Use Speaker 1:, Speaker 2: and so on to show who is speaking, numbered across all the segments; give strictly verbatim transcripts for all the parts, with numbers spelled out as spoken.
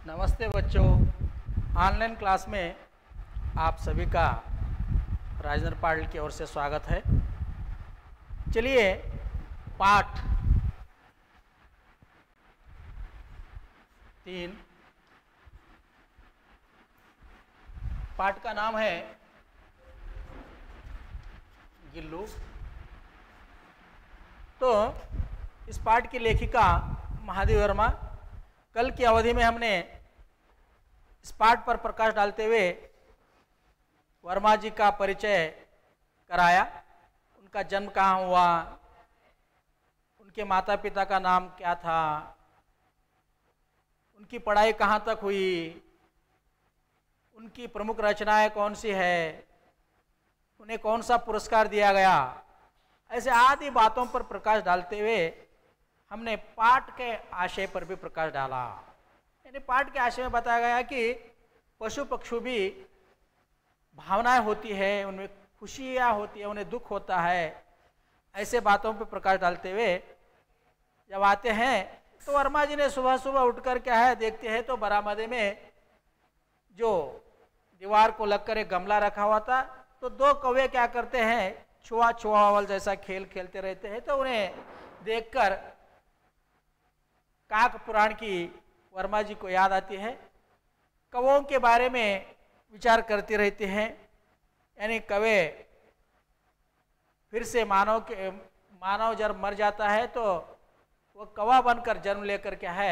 Speaker 1: नमस्ते बच्चों, online class में आप सभी का राजेंद्र पाटिल की ओर से स्वागत है। चलिए पाठ तीन, पाठ का नाम है गिल्लू। तो इस पाठ की लेखिका महादेवी वर्मा। कल की अवधि में हमने इस पाठ पर प्रकाश डालते हुए वर्मा जी का परिचय कराया, उनका जन्म कहाँ हुआ, उनके माता पिता का नाम क्या था, उनकी पढ़ाई कहाँ तक हुई, उनकी प्रमुख रचनाएं कौन सी है, उन्हें कौन सा पुरस्कार दिया गया। ऐसे आदि बातों पर प्रकाश डालते हुए हमने पाठ के आशय पर भी प्रकाश डाला। यानी पाठ के आशय में बताया गया कि पशु पक्षी भी भावनाएं होती है, उनमें खुशियाँ होती है, उन्हें दुख होता है। ऐसे बातों पर प्रकाश डालते हुए जब आते हैं तो वर्मा जी ने सुबह सुबह उठकर क्या है देखते हैं तो बरामदे में जो दीवार को लगकर एक गमला रखा हुआ था, तो दो कौवे क्या करते हैं, छुआ छुआवल जैसा खेल खेलते रहते हैं। तो उन्हें देखकर काक पुराण की वर्मा जी को याद आती है। कौवों के बारे में विचार करते रहते हैं। यानी कौवे फिर से मानव के मानव जब मर जाता है तो वो कौवा बनकर जन्म लेकर क्या है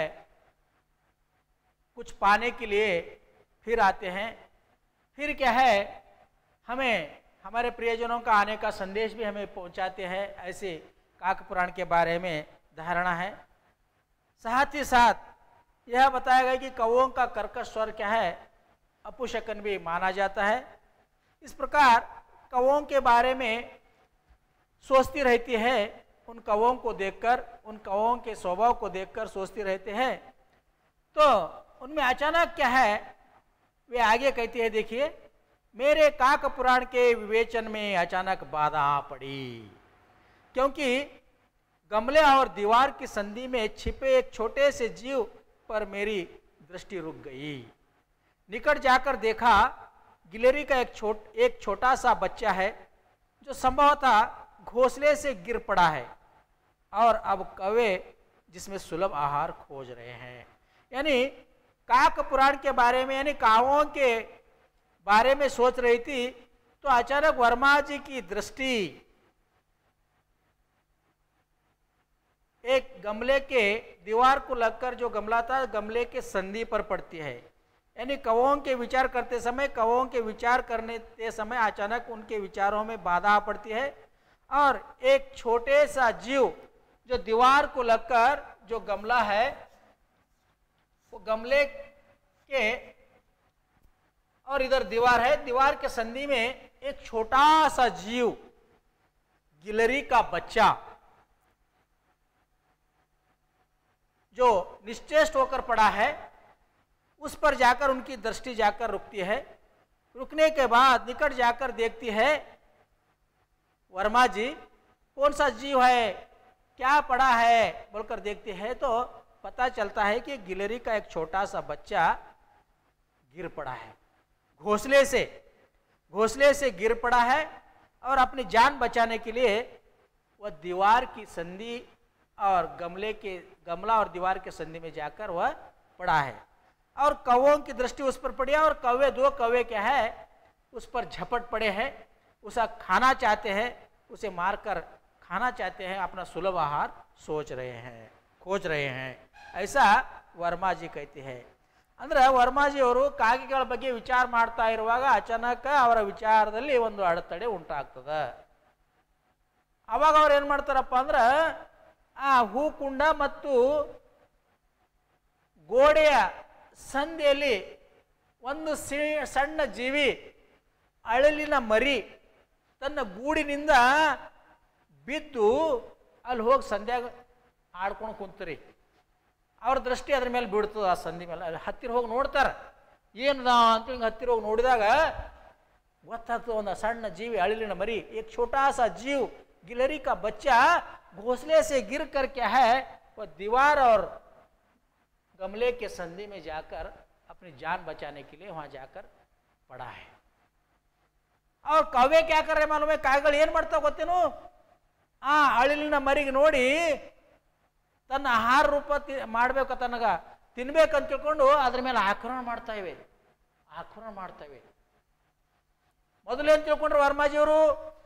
Speaker 1: कुछ पाने के लिए फिर आते हैं। फिर क्या है हमें हमारे प्रियजनों का आने का संदेश भी हमें पहुंचाते हैं। ऐसे काक पुराण के बारे में धारणा है। साथ ही साथ यह बताया गया कि कौवों का कर्कश स्वर क्या है, अपुशकन भी माना जाता है। इस प्रकार कौवों के बारे में सोचती रहती है। उन कौवों को देखकर, उन कौवों के स्वभाव को देखकर सोचती रहते हैं। तो उनमें अचानक क्या है वे आगे कहती है, देखिए मेरे काक पुराण के विवेचन में अचानक बाधा पड़ी, क्योंकि गमले और दीवार की संधि में छिपे एक छोटे से जीव पर मेरी दृष्टि रुक गई। निकट जाकर देखा गिलहरी का एक छोट एक छोटा सा बच्चा है जो संभवतः घोंसले से गिर पड़ा है और अब कौवे जिसमें सुलभ आहार खोज रहे हैं। यानी काक पुराण के बारे में, यानी कावों के बारे में सोच रही थी तो अचानक वर्मा जी की दृष्टि एक गमले के दीवार को लगकर जो गमला था गमले के संधि पर पड़ती है। यानी कौवों के विचार करते समय, कौवों के विचार करने के समय अचानक उनके विचारों में बाधा पड़ती है और एक छोटे सा जीव जो दीवार को लगकर जो गमला है वो गमले के और इधर दीवार है, दीवार के संधि में एक छोटा सा जीव गिलहरी का बच्चा जो निश्चेष्ट होकर पड़ा है उस पर जाकर उनकी दृष्टि जाकर रुकती है। रुकने के बाद निकट जाकर देखती है वर्मा जी कौन सा जीव है, क्या पड़ा है बोलकर देखती है तो पता चलता है कि गिलहरी का एक छोटा सा बच्चा गिर पड़ा है, घोंसले से घोंसले से गिर पड़ा है और अपनी जान बचाने के लिए वह दीवार की संधि और गमले के गमला और दीवार के संधि में जाकर वह पड़ा है और कौवों की दृष्टि उस पर पड़ी है और कौवे दो कौवे क्या है उस पर झपट पड़े हैं, उसे खाना चाहते हैं, उसे मारकर खाना चाहते हैं, अपना सुलभ आहार सोच रहे हैं, खोज रहे हैं। ऐसा वर्मा जी कहते हैं। ಅಂದ್ರೆ ವರ್ಮಾ ಜಿ ಅವರು ಕಾಗೆಗಳ ಬಗ್ಗೆ ವಿಚಾರ ಮಾಡ್ತಾ ಇರುವಾಗ ಅಚಾನಕ ಅವರ ವಿಚಾರದಲ್ಲಿ ಒಂದು ಅಡೆತಡೆ ಉಂಟಾಗ್ತದೆ। ಅವಾಗ ಅವ್ರು ಏನು ಮಾಡ್ತಾರಪ್ಪ ಅಂದ್ರೆ ಆ ಹೂಕುಂಡ ಮತ್ತು ಗೋಡೆಯ ಸಂಧಿಯಲ್ಲಿ ಒಂದು ಸಣ್ಣ ಜೀವಿ ಅಳಲಿನ ಮರಿ ತನ್ನ ಗೂಡಿನಿಂದ ಬಿದ್ದು ಅಲ್ಲಿ ಹೋಗಿ ಸಂಧ್ಯಾಗ ಆಡ್ಕೊಂಡು ಕುಂತ್ರಿ। ಅವ್ರ ದೃಷ್ಟಿ ಅದ್ರ ಮೇಲೆ ಬಿಡ್ತದೆ, ಆ ಸಂಧಿ ಮೇಲೆ। ಅಲ್ಲಿ ಹತ್ತಿರ ಹೋಗಿ ನೋಡ್ತಾರೆ ಏನದ ಅಂತ ಹಿಂಗೆ ಹತ್ತಿರ ಹೋಗಿ ನೋಡಿದಾಗ ಗೊತ್ತಾಗ್ತದೆ ಒಂದು ಸಣ್ಣ ಜೀವಿ ಅಳಿಲಿನ ಮರಿ, एक छोटा सा जीव गिलहरी का बच्चा घोंसले से गिर कर क्या है वह दीवार और गमले के संधि में जाकर अपनी जान बचाने के लिए वहां जाकर पड़ा है। और कव्वे क्या कर रहे मालूम है, ಕಾಗೆಗಳು ಏನ್ ಮಾಡ್ತಾವ ಗೊತ್ತೇನು, ಆ ಅಳಿಲಿನ ಮರಿಗೆ ನೋಡಿ ತನ್ನ ಆಹಾರ ರೂಪ ಮಾಡಬೇಕು, ತನಗ ತಿನ್ಬೇಕಂತ ತಿಳ್ಕೊಂಡು ಅದ್ರ ಮೇಲೆ ಆಕ್ರಮಣ ಮಾಡ್ತಾ ಇವೆ ಆಕ್ರಮಣ ಮಾಡ್ತಾ ಇವೆ ಮೊದಲೇನು ತಿಳ್ಕೊಂಡ್ರು ವರ್ಮಾಜಿಯವರು,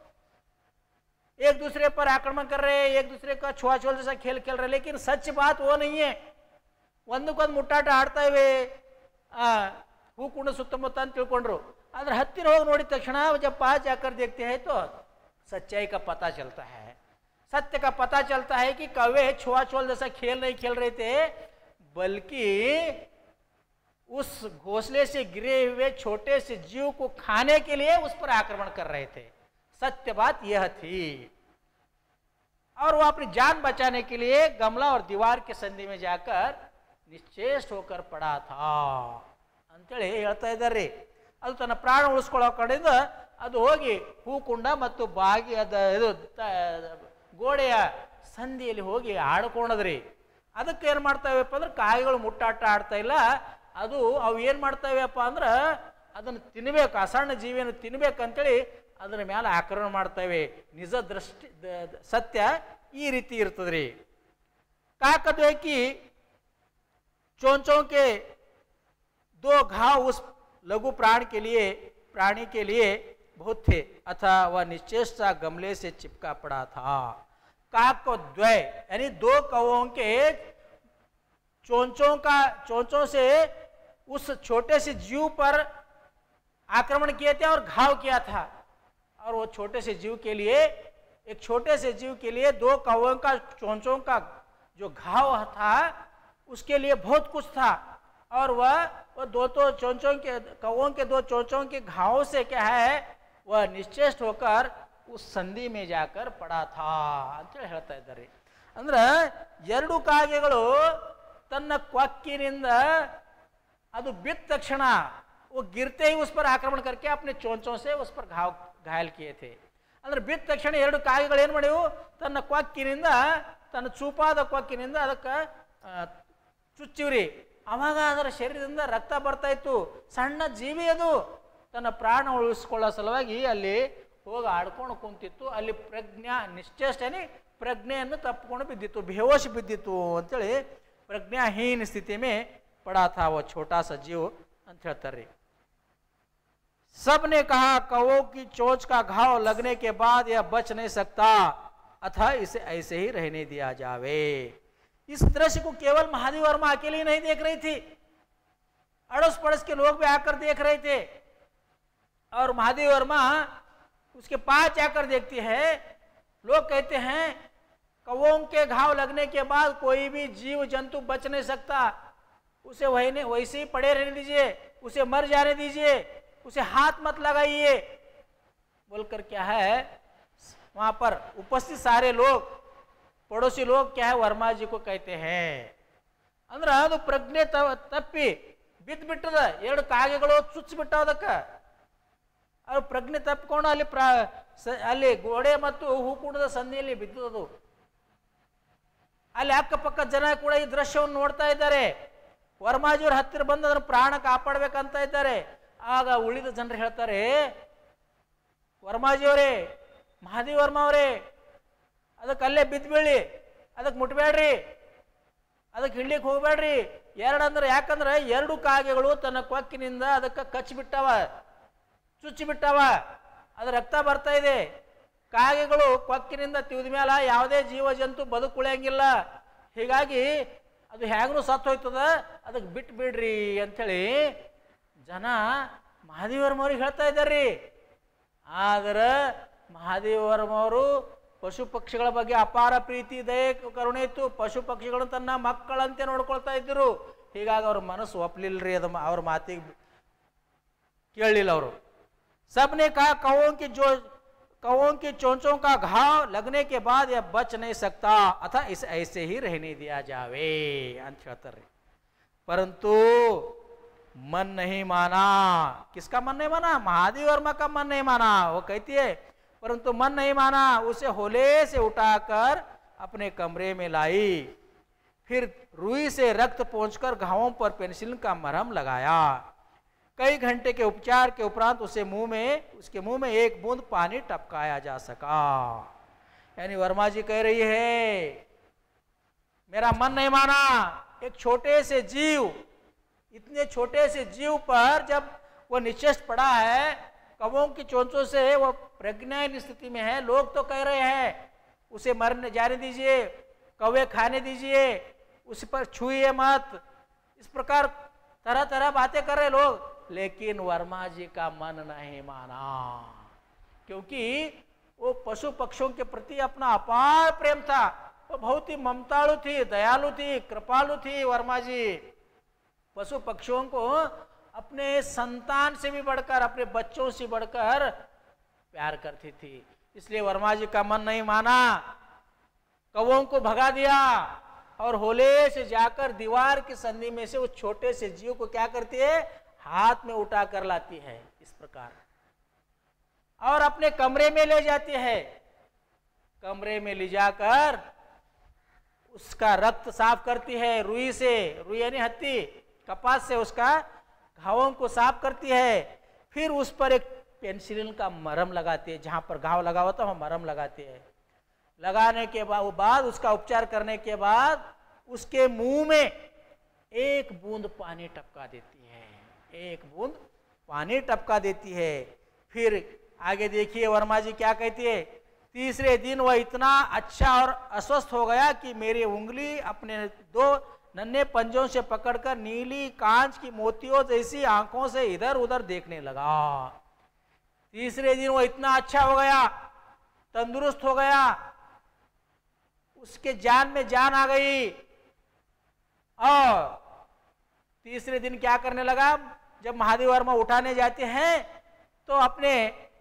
Speaker 1: एक दूसरे पर आक्रमण कर रहे, एक दूसरे का छुआछूल जैसा खेल खेल रहे, लेकिन सच बात वो नहीं है। ಒಂದಕ್ಕೊಂದು ಮುಟ್ಟಾಟ ಆಡ್ತಾ ಇವೆ, ಹೂಕುಂಡ ಸುತ್ತಮುತ್ತ ಅಂತ ತಿಳ್ಕೊಂಡ್ರು. आदर हत्तिर होग नोड़ी तक्षण जब पास जाकर देखते हैं तो सच्चाई का पता चलता है, सत्य का पता चलता है कि कौवे छुआछूल जैसा खेल नहीं खेल रहे थे, बल्कि उस घोंसले से गिरे हुए छोटे से जीव को खाने के लिए उस पर आक्रमण कर रहे थे। सत्य बात यह थी। और वो अपनी जान बचाने के लिए गमला और दीवार के संधि में जाकर निश्चेष्ट होकर पड़ा था ಅಂತೇಳಿ ಹೇಳ್ತಾ ಇದ್ದಾರೆ. ಅದು ತನ್ನ ಪ್ರಾಣ ಉಳಿಸ್ಕೊಳ್ಳೋ ಕಡೆಯಿಂದ ಅದು ಹೋಗಿ ಹೂಕುಂಡ ಮತ್ತು ಬಾಗಿ ಅದ ಇದು ಗೋಡೆಯ ಸಂಧಿಯಲ್ಲಿ ಹೋಗಿ ಆಡ್ಕೊಂಡದ್ರಿ. ಅದಕ್ಕೆ ಏನು ಮಾಡ್ತಾವೆಪ್ಪ ಅಂದ್ರೆ ಕಾಯಿಗಳು ಮುಟ್ಟಾಟ ಆಡ್ತಾ ಇಲ್ಲ, ಅದು ಅವು ಏನು ಮಾಡ್ತಾವೆಪ್ಪ ಅಂದ್ರೆ ಅದನ್ನು ತಿನ್ನಬೇಕು, ಅಸಣ್ಣ ಜೀವಿಯನ್ನು ತಿನ್ಬೇಕಂತೇಳಿ ಅದರ ಮೇಲೆ ಆಕ್ರಮಣ ಮಾಡ್ತವೆ. ನಿಜ ದೃಷ್ಟಿ ಸತ್ಯ ಈ ರೀತಿ ಇರ್ತದ್ರಿ. ಕಾಕದ್ವೆ की चोंचों के दो घाव उस लघु प्राण के लिए प्राणी के लिए बहुत थे, अथा वह निश्चेष्ट सा गमले से चिपका पड़ा था. काक को द्वय यानी दो कौवों के चोंचों का चोंचों से उस छोटे से जीव पर आक्रमण किए थे और घाव किया था. और वो छोटे से जीव के लिए एक छोटे से जीव के लिए दो कौवों का चोंचों का जो घाव था उसके लिए बहुत कुछ था. और वह वह दो तो चोंचों के कौवों के दो चोंचों के घाव से क्या है, वह निश्चेष्ट होकर उस संधि में जाकर पड़ा था ಅಂತೇಳಿ ಹೇಳ್ತಾ ಇದ್ದಾರೆ. ಅಂದ್ರೆ ಎರಡು ಕಾಗೆಗಳು ತನ್ನ ಕೊಕ್ಕಿನಿಂದ ಅದು ಬಿದ್ದ ತಕ್ಷಣ वो गिरते ही उस पर आक्रमण करके अपने चोंचों से उस पर घाव घायल किए थे. ಅಂದ್ರೆ ಬಿದ್ದ ತಕ್ಷಣ ಎರಡು ಕಾಗೆಗಳು ಏನು ಮಾಡಿವು, ತನ್ನ ಕೊಕ್ಕಿನಿಂದ ತನ್ನ ಚೂಪಾದ ಕೊಕ್ಕಿನಿಂದ ಅದಕ್ಕೆ ಚುಚ್ಚಿವ್ರಿ. ಅವಾಗ ಅದರ ಶರೀರದಿಂದ ರಕ್ತ ಬರ್ತಾ ಇತ್ತು. ಸಣ್ಣ ಜೀವಿ ಅದು ತನ್ನ ಪ್ರಾಣ ಉಳಿಸ್ಕೊಳ್ಳೋ ಸಲುವಾಗಿ ಅಲ್ಲಿ ಹೋಗಿ ಆಡ್ಕೊಂಡು ಕುಂತಿತ್ತು. ಅಲ್ಲಿ ಪ್ರಜ್ಞಾ ನಿಶ್ಚೇಷ್ಟನೇ ಪ್ರಜ್ಞೆಯನ್ನು ತಪ್ಪಿಕೊಂಡು ಬಿದ್ದಿತ್ತು, ಬೇಹೋಶ್ ಬಿದ್ದಿತ್ತು ಅಂತೇಳಿ ಪ್ರಜ್ಞಾಹೀನ ಸ್ಥಿತಿ ಮೇ ಪಡಾ ಥಾ वो छोटा सा जीव ಅಂತ ಹೇಳ್ತಾರೆ. सबने कहा कौवों की चोंच का घाव लगने के बाद यह बच नहीं सकता, अतः इसे ऐसे ही रहने दिया जावे. इस दृश्य को केवल महादेव वर्मा अकेले ही नहीं देख रही थी, अड़ोस पड़ोस के लोग भी आकर देख रहे थे. और महादेव वर्मा उसके पास जाकर देखती है. लोग कहते हैं कौवों के घाव लगने के बाद कोई भी जीव जंतु बच नहीं सकता, उसे वही ने वैसे ही पड़े रहने दीजिए, उसे मर जाने दीजिए, उसे हाथ मत लगाइए बोलकर क्या है वहां पर उपस्थित सारे लोग पड़ोसी लोग क्या है वर्मा जी को कहते हैं. ಅಂದ್ರೆ ಅದು ಪ್ರಜ್ಞೆ ತಪ್ಪಿ ಬಿದ್ದು ಬಿಟ್ಟದ. ಎರಡು ಕಾಗೆಗಳು ಚುಚ್ಚಿ ಬಿಟ್ಟಾವ ಅದಕ್ಕೆ. ಅದು ಪ್ರಜ್ಞೆ ತಪ್ಪಿಕೊಂಡು ಅಲ್ಲಿ ಪ್ರ ಅಲ್ಲಿ ಗೋಡೆ ಮತ್ತು ಹೂಕುಂಡದ ಸಂಧಿಯಲ್ಲಿ ಬಿದ್ದದು. ಅಲ್ಲಿ ಅಕ್ಕಪಕ್ಕ ಜನ ಕೂಡ ಈ ದೃಶ್ಯವನ್ನು ನೋಡ್ತಾ ಇದ್ದಾರೆ. ವರ್ಮಾಜಿಯವ್ರ ಹತ್ತಿರ ಬಂದು ಅದರ ಪ್ರಾಣ ಕಾಪಾಡಬೇಕಂತ ಇದ್ದಾರೆ. ಆಗ ಉಳಿದ ಜನರು ಹೇಳ್ತಾರೆ, ವರ್ಮಾಜಿಯವರೇ, ಮಹಾದೇವ ವರ್ಮ ಅವರೇ, ಅದಕ್ಕೆ ಅಲ್ಲೇ ಬಿದ್ದು ಬೀಳಿ, ಅದಕ್ಕೆ ಮುಟ್ಬೇಡ್ರಿ, ಅದಕ್ಕೆ ಹಿಡ್ಲಿಕ್ಕೆ ಹೋಗ್ಬೇಡ್ರಿ. ಎರಡಂದ್ರೆ ಯಾಕಂದ್ರೆ ಎರಡು ಕಾಗೆಗಳು ತನ್ನ ಕೊಕ್ಕಿನಿಂದ ಅದಕ್ಕೆ ಕಚ್ಚಿಬಿಟ್ಟವ, ಚುಚ್ಚಿಬಿಟ್ಟವ, ಅದು ರಕ್ತ ಬರ್ತಾ ಇದೆ. ಕಾಗೆಗಳು ಕೊಕ್ಕಿನಿಂದ ತಿವಿದ ಮೇಲೆ ಯಾವುದೇ ಜೀವ ಜಂತು ಬದುಕುಳಿಯಂಗಿಲ್ಲ, ಹೀಗಾಗಿ ಅದು ಹೇಗೂ ಸತ್ತು ಹೋಯ್ತದ, ಅದಕ್ಕೆ ಬಿಟ್ಟು ಬಿಡ್ರಿ ಅಂಥೇಳಿ ಜನ ಮಹಾದೇವ ವರ್ಮ ಅವ್ರಿಗೆ ಹೇಳ್ತಾ ಇದ್ದಾರ್ರಿ. ಆದ್ರೆ ಮಹಾದೇವ ವರ್ಮ ಅವರು ಪಶು ಪಕ್ಷಿಗಳ ಬಗ್ಗೆ ಅಪಾರ ಪ್ರೀತಿ ದಯೆ ಕರುಣೆ ಇತ್ತು. ಪಶು ಪಕ್ಷಿಗಳನ್ನು ತನ್ನ ಮಕ್ಕಳಂತೆ ನೋಡ್ಕೊಳ್ತಾ ಇದ್ದರು. ಹೀಗಾಗಿ ಅವ್ರ ಮನಸ್ಸು ಒಪ್ಪಲಿಲ್ಲರಿ, ಅದು ಅವ್ರ ಮಾತಿಗೆ ಕೇಳಲಿಲ್ಲ ಅವರು. सबने कहा कौवों की जो कौवों की चोंचों का घाव लगने के बाद यह बच नहीं सकता, अतः इसे ऐसे ही रहने दिया जावे ಅಂತ ಹೇಳ್ತಾರೆ. परंतु मन नहीं माना. किसका मन नहीं माना? महादेव वर्मा का मन नहीं माना. वो कहती है परंतु मन नहीं माना, उसे होले से उठाकर अपने कमरे में लाई. फिर रुई से रक्त पोंछकर घावों पर पेनिसिलिन का मरहम लगाया। कई घंटे के उपचार के उपरांत उसे मुंह में उसके मुंह में एक बूंद पानी टपकाया जा सका। यानी वर्मा जी कह रही है, मेरा मन नहीं माना, एक छोटे से जीव, इतने छोटे से जीव पर जब वो निश्चेष्ट पड़ा है, कवों की चोंचों से वो प्रज्ञाहीन स्थिति में है, लोग तो कह रहे हैं उसे मरने जाने दीजिए, कौवे खाने दीजिए, उस पर छुइए मत, इस प्रकार तरह तरह बातें कर रहे लोग, लेकिन वर्मा जी का मन नहीं माना, क्योंकि वो पशु पक्षियों के प्रति अपना अपार प्रेम था। वो बहुत ही ममतालु थी, दयालु थी, कृपालु थी वर्मा जी। पशु पक्षियों को अपने संतान से भी बढ़कर, अपने बच्चों से बढ़कर प्यार करती थी। इसलिए वर्मा जी का मन नहीं माना, कौवों को भगा दिया और होले से जाकर दीवार की संधि में से उस छोटे से जीव को क्या करती है, हाथ में उठा कर लाती है इस प्रकार, और अपने कमरे में ले जाती है। कमरे में ले जाकर उसका रक्त साफ करती है रुई से, रुई यानी हत्ती, कपास से उसका घावों को साफ करती है। फिर उस पर एक पेनिसिलिन का मरहम लगाती है, जहां पर घाव लगा होता है वहां मरहम लगाती है। लगाने के बाद बाद उसका उपचार करने के बाद उसके मुंह में एक बूंद पानी टपका देती है, एक बूंद पानी टपका देती है। फिर आगे देखिए वर्मा जी क्या कहती है, तीसरे दिन वह इतना अच्छा और अस्वस्थ हो गया कि मेरी उंगली अपने दो नन्हे पंजों से पकड़कर नीली कांच की मोतियों जैसी आंखों से इधर उधर देखने लगा। तीसरे दिन वो इतना अच्छा हो गया, तंदुरुस्त हो गया, उसके जान में जान आ गई। और तीसरे दिन क्या करने लगा, जब महादेव वर्मा उठाने जाते हैं तो अपने